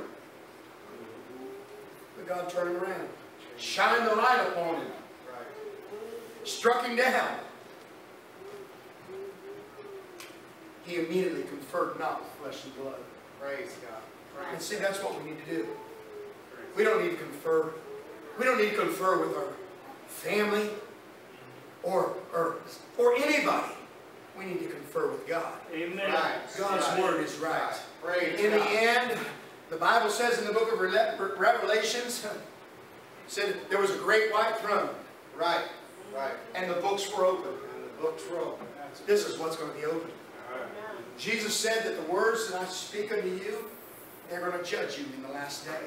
But God turned him around. Shined the light upon him. Right. Struck him down. He immediately conferred not with flesh and blood. Praise God. Praise And see, that's what we need to do. We don't need to confer. We don't need to confer with our family or, or, or anybody. We need to confer with God. Amen. Right. God's Right. word is right. Praise In God. the end, the Bible says in the book of Rele- Revelations, said there was a great white throne, Right. Right. and the books were open. And the books were open. This is what's going to be open. Jesus said that the words that I speak unto you, they're going to judge you in the last day.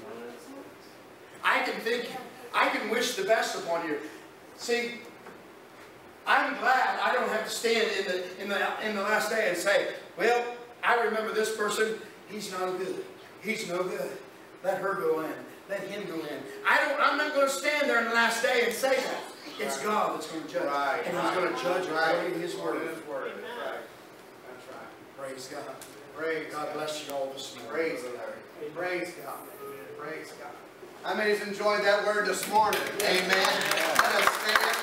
I can think, I can wish the best upon you. See, I'm glad I don't have to stand in the in the in the last day and say, well, I remember this person, he's no good. He's no good. Let her go in. Let him go in. I don't I'm not going to stand there in the last day and say that. It's God that's going to judge. Right. And He's going to judge according to His word. His word. That's right. That's right. Praise God. Praise God God. bless you all this morning. Praise God. Praise God. Praise God. How many has enjoyed that word this morning? Amen. Let us stand.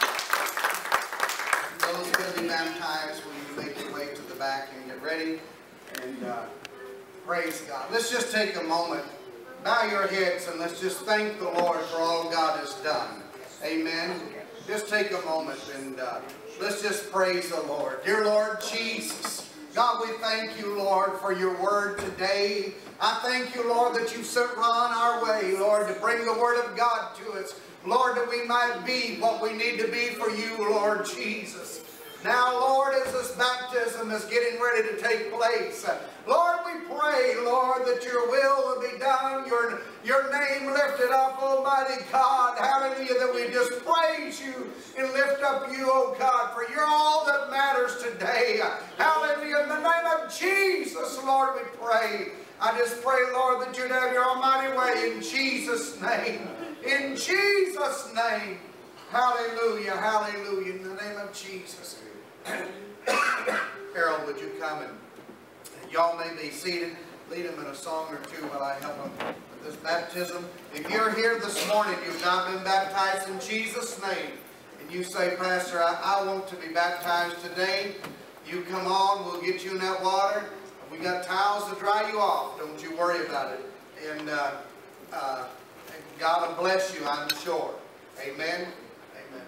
Those who are going to be baptized, will you make your way to the back and get ready? And uh, praise God. Let's just take a moment. Bow your heads and let's just thank the Lord for all God has done. Amen. Just take a moment and uh, let's just praise the Lord. Dear Lord Jesus, God, we thank you, Lord, for your word today. I thank you, Lord, that you sent Ron our way, Lord, to bring the word of God to us. Lord, that we might be what we need to be for you, Lord Jesus. Now, Lord, as this baptism is getting ready to take place, Lord, we pray, Lord, that your will will be done, your, your name lifted up, Almighty God. Hallelujah, that we just praise you and lift up you, oh God, for you're all that matters today. Hallelujah, in the name of Jesus, Lord, we pray. I just pray, Lord, that you'd have your almighty way in Jesus' name. In Jesus' name. Hallelujah, hallelujah, in the name of Jesus. Harold, would you come and y'all may be seated. Lead them in a song or two while I help them with this baptism. If you're here this morning, you've not been baptized in Jesus' name, and you say, Pastor, I, I want to be baptized today, you come on, we'll get you in that water. We got towels to dry you off. Don't you worry about it. And uh, uh, God will bless you, I'm sure. Amen. Amen.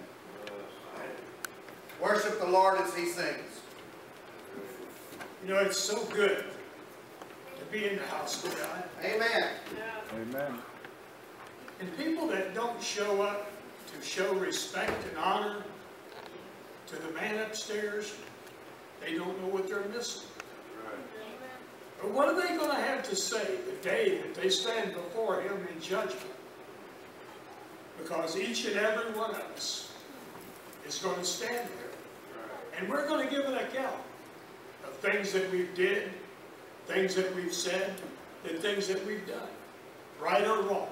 Worship the Lord as He sings. You know, it's so good to be in the house of God. Amen. Amen. And people that don't show up to show respect and honor to the man upstairs, they don't know what they're missing. But what are they going to have to say the day that they stand before Him in judgment? Because each and every one of us is going to stand there. And we're going to give an account of things that we've did, things that we've said, and things that we've done, right or wrong.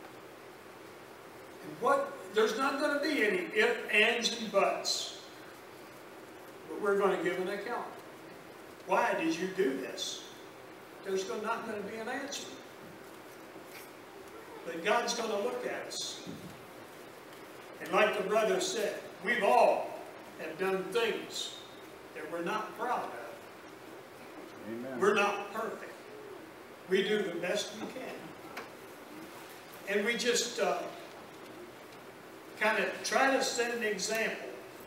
And what, there's not going to be any ifs, ands, and buts. But we're going to give an account. Why did you do this? There's not going to be an answer. But God's going to look at us. And like the brother said, we've all have done things that we're not proud of. Amen. We're not perfect. We do the best we can. And we just uh, kind of try to set an example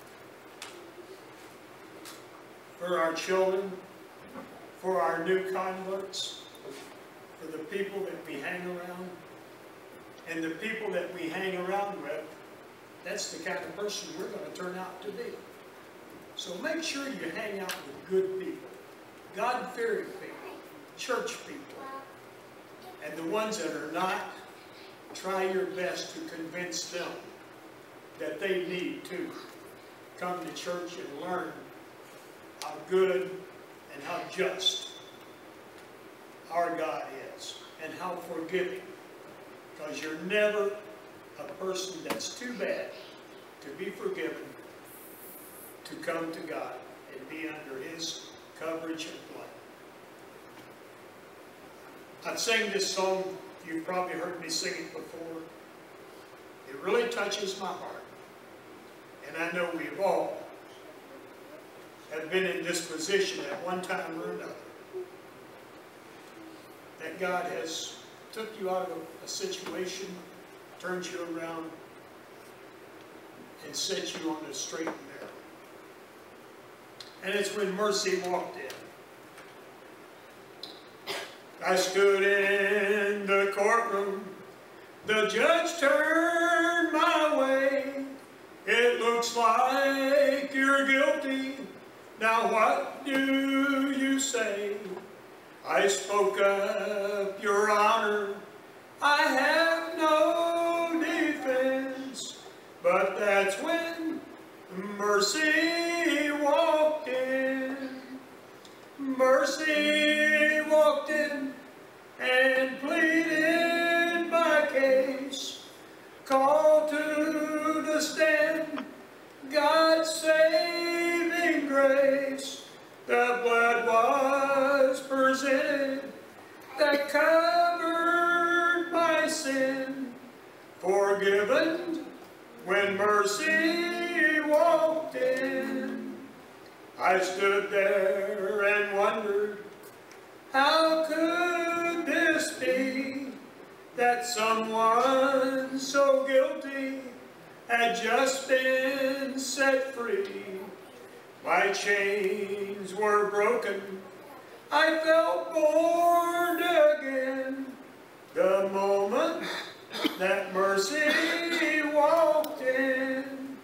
for our children, for our new converts, for the people that we hang around. And the people that we hang around with, that's the kind of person we're going to turn out to be. So make sure you hang out with good people, God-fearing people, church people. And the ones that are not, try your best to convince them that they need to come to church and learn how good and how just our God is and how forgiving. Because you're never a person that's too bad to be forgiven to come to God and be under His coverage and blood. I've sang this song, you've probably heard me sing it before. It really touches my heart. And I know we've all have been in this position at one time or another. That God has took you out of a situation, turned you around, and set you on the straight and narrow. And it's when mercy walked in. I stood in the courtroom, the judge turned my way. It looks like you're guilty, now what do you say? I spoke up, Your Honor, I have no defense. But that's when mercy walked in. Mercy walked in and pleaded my case. Called to the stand God's saving grace. The blood was presented that covered my sin. Forgiven when mercy walked in. I stood there and wondered, how could this be that someone so guilty had just been set free? My chains were broken, I felt born again, the moment that mercy walked in.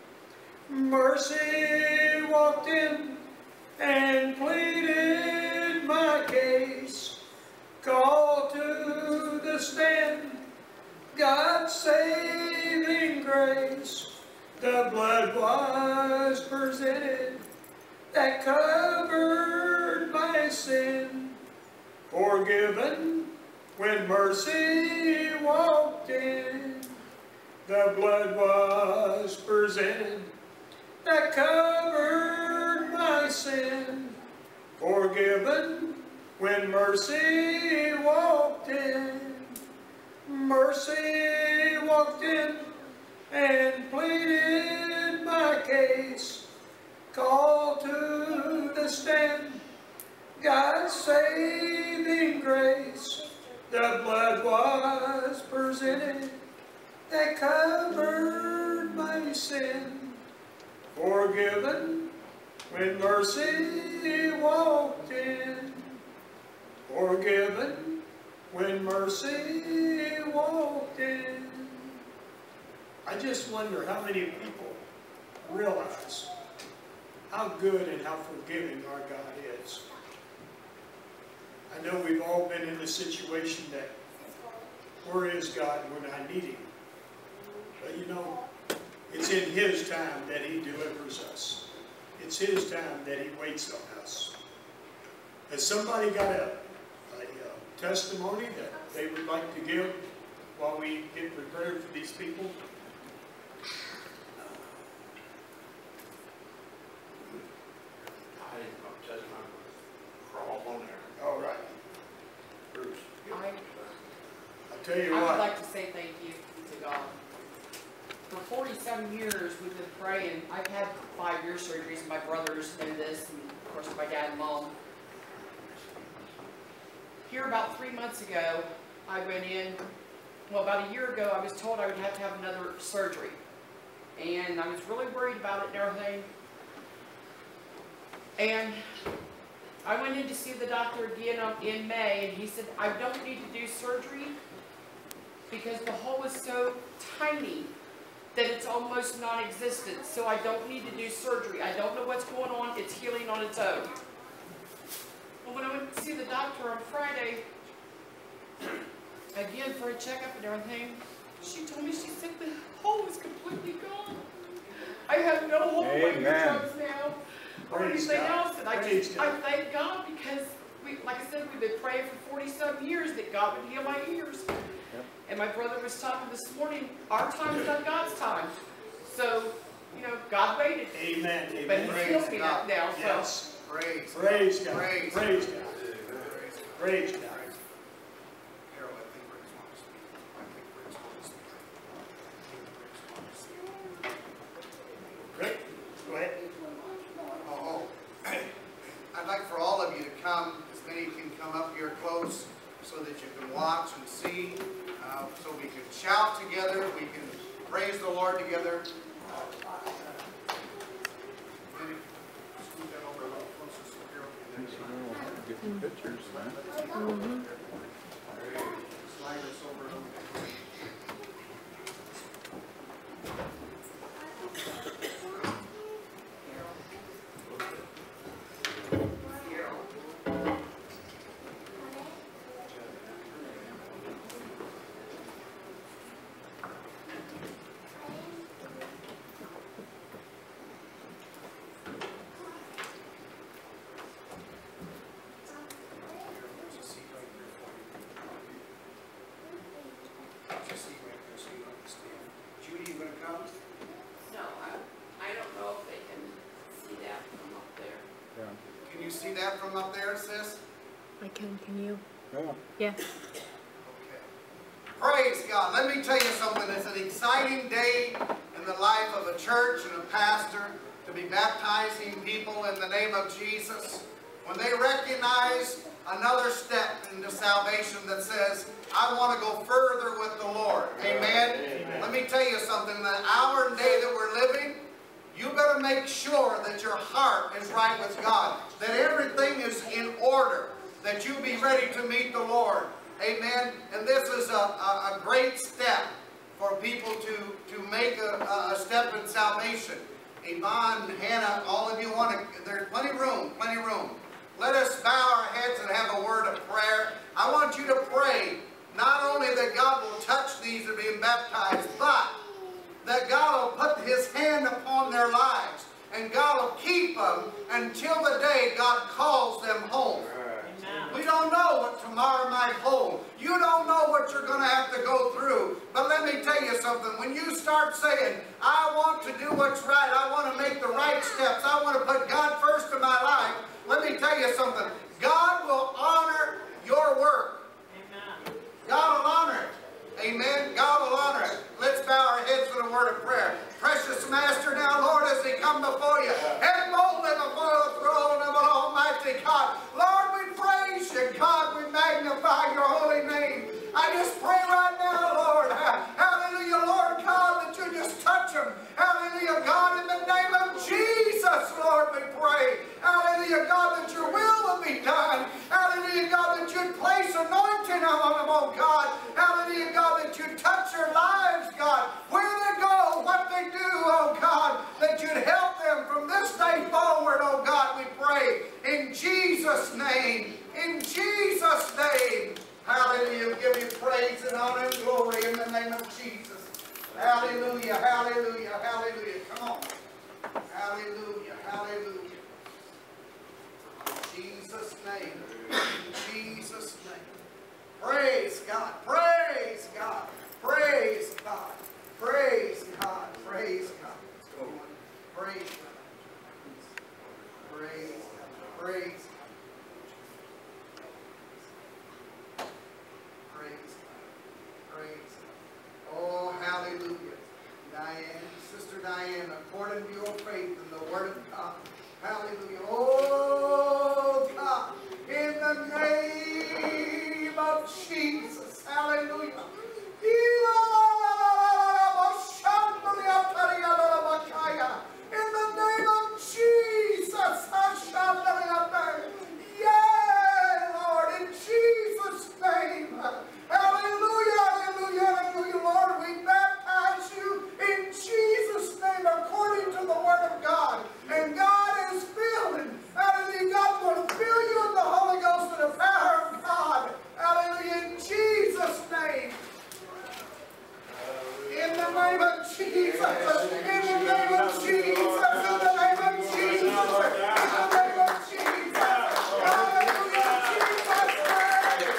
Mercy walked in and pleaded my case. Called to the stand God's saving grace. The blood was presented that covered my sin. Forgiven when mercy walked in. The blood was presented that covered my sin. Forgiven when mercy walked in. Mercy walked in and pleaded my case. Called to the stand God's saving grace. The blood was presented that covered my sin. Forgiven when mercy walked in. Forgiven when mercy walked in. I just wonder how many people realize how good and how forgiving our God is. I know we've all been in the situation that, where is God when I need Him? But you know, it's in His time that He delivers us. It's His time that He waits on us. Has somebody got a, a, a testimony that they would like to give while we get prepared for these people? I didn't know, just my crawl on there. All right. Bruce. I, I'll tell you I would what. like to say thank you to God. For forty-seven years, we've been praying. I've had five ear surgeries, and my brothers know this, and of course my dad and mom. Here about three months ago, I went in, well about a year ago, I was told I would have to have another surgery. And I was really worried about it and everything. And I went in to see the doctor again in May, and he said, I don't need to do surgery because the hole is so tiny that it's almost non-existent, so I don't need to do surgery. I don't know what's going on, it's healing on its own. Well, when I went to see the doctor on Friday, again for a checkup and everything, she told me, she said the hole is completely gone. I have no hole in my eardrums now, or Praise anything God. else, and I Praise just, God. I thank God because, we, like I said, we've been praying for forty-seven years that God would heal my ears. Yep. And my brother was talking this morning, our time is not God's time. So, you know, God waited. Amen. But Amen. He's healed me God. now, so. Yes. Praise. Praise God. Praise. Praise God. Praise. Praise God. Harold, I think Rick's wants to speak. I think Rick's wants to speak. I think Rick's wants to speak. Rick, go ahead. Oh, oh. I'd like for all of you to come, as many can come up here close, so that you can watch and see, uh, so we can shout together, we can praise the Lord together. Maybe scoot that over a little closer so Harold can Get some pictures, man. slide this over a little bit. There's a seat right there for you. There's a seat right there so you don't have to stand. Judy, you gonna come? No, I, I don't know if they can see that from up there. Yeah. Can you see that from up there, sis? I can, can you? Yeah. Yeah. Okay. Praise God. Let me tell you something. It's an exciting day in the life of a church and a pastor to be baptizing people in the name of Jesus. When they recognize another step into salvation that says, I want to go further with the Lord. Amen? Amen. Let me tell you something. In the hour and day that we're living, you better make sure that your heart is right with God, that everything is in order, that you be ready to meet the Lord. Amen. And this is a, a, a great step for people to, to make a, a step in salvation. Yvonne, Hannah, all of you want to, there's plenty of room, plenty of room. Let us bow our heads and have a word of prayer. I want you to pray not only that God will touch these that are being baptized, but that God will put His hand upon their lives, and God will keep them until the day God calls them home. We don't know what tomorrow might hold. You don't know what you're going to have to go through. But let me tell you something. When you start saying, I want to do what's right, I want to make the right steps, I want to put God first in my life, let me tell you something. God will honor your work. God will honor it. Amen. God will honor it. Let's bow our heads with a word of prayer. Precious Master, now, Lord, as they come before you, and boldly before the throne of an almighty God. Lord, we praise you. God, we magnify your holy name. I just pray right now, Lord, hallelujah, Lord God, that you just touch them. Hallelujah, God, in the name of Jesus, Lord, we pray. Hallelujah, God, that your will will be done. Hallelujah, God, that you'd place anointing on them, oh God. Hallelujah, God, that you'd touch their lives, God, where they go, what they do, oh God, that you'd help them from this day forward, oh God, we pray. In Jesus' name, in Jesus' name. Hallelujah, give you praise and honor and glory in the name of Jesus. Hallelujah. God. Praise God. Praise God. Praise God. Praise God. Praise God. Praise God. Praise God. Praise God. Praise God. Oh, hallelujah. Diane, Sister Diane, according to your faith in the Word of God. Hallelujah. Oh, God. In the name of Jesus. Hallelujah. In the name of Jesus. Yeah, Lord, in Jesus' name. Hallelujah, hallelujah, hallelujah, Lord. We baptize you in Jesus' name according to the Word of God. And God is filling. Hallelujah. God's going to fill you with the Holy Ghost and the power of God. Hallelujah. In Jesus' name. In the name of Jesus. In the name of Jesus. In the name of Jesus. In the name of Jesus. Hallelujah. Jesus' name.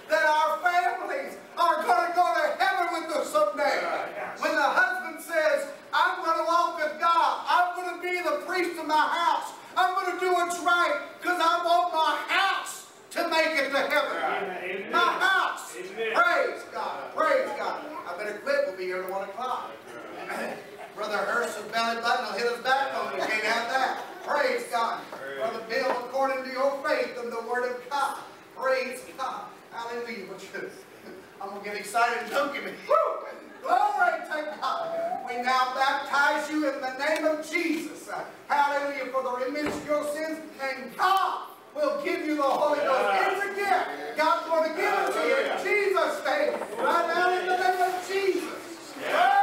When the husband says, quit, we'll be here at one o'clock. Brother Hurst's belly button will hit us back on. We can't have that. Praise God. Brother Bill, according to your faith and the word of God. Praise God. Hallelujah. I'm going to get excited. Don't give me. Woo! Glory to God. We now baptize you in the name of Jesus. Hallelujah. For the remission of your sins. And God will give you the Holy Ghost. It's a gift. God's going to give it to you in Jesus' name. Right now in the name of Jesus. Yeah.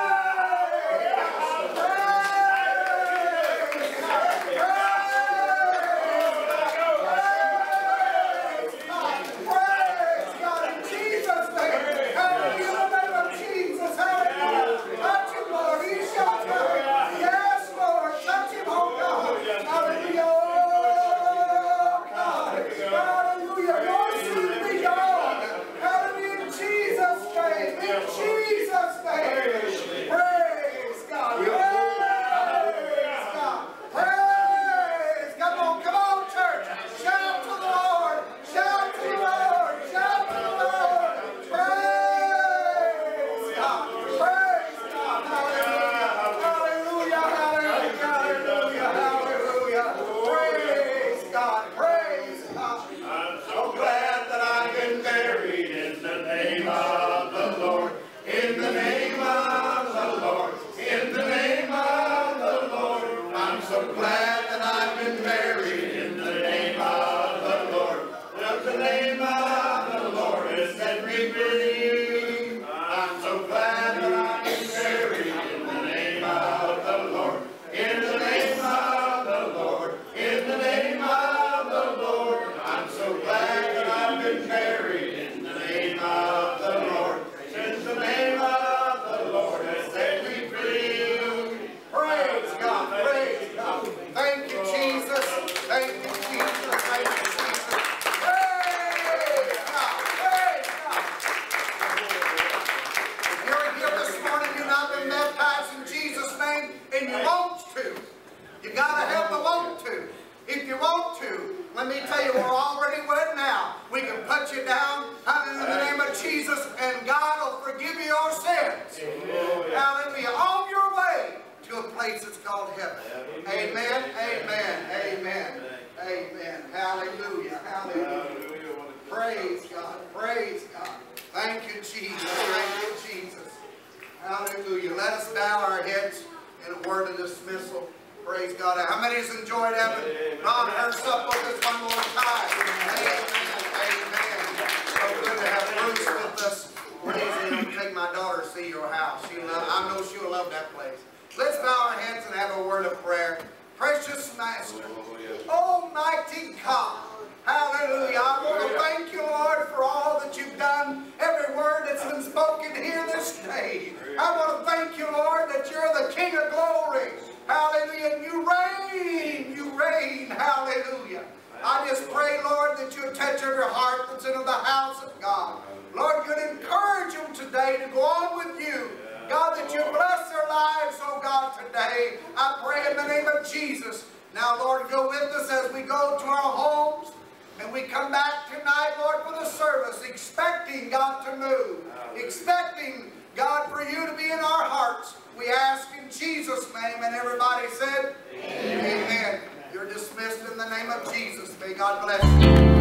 Let me tell you, we're already wet now. We can put you down, hallelujah, in the name of Jesus, and God will forgive you your sins. Hallelujah. On your way to a place that's called heaven. Amen, amen, amen, amen. Hallelujah, hallelujah. Praise God, praise God. Thank you, Jesus. Thank you, Jesus. Hallelujah. Let us bow our heads in a word of dismissal. Praise God. How many has enjoyed having Ron Hurst up with us one more time? Amen. Amen. So good to have Bruce with us. Praise Him. Take my daughter to see your house. She'll love, I know she'll love that place. Let's bow our heads and have a word of prayer. Precious Master, Almighty God, hallelujah. I want to thank you, Lord, for all that you've done, every word that's been spoken here this day. I want to thank you, Lord, that you're the King of glory. Hallelujah. And you reign. You reign. Hallelujah. I just pray, Lord, that you touch every heart that's in the house of God. Lord, you'd encourage them today to go on with you. God, that you bless their lives, oh God, today. I pray in the name of Jesus. Now, Lord, go with us as we go to our homes. And we come back tonight, Lord, for the service, expecting God to move. Expecting, God, for you to be in our hearts. We ask in Jesus' name, and everybody said, Amen. Amen. You're dismissed in the name of Jesus. May God bless you.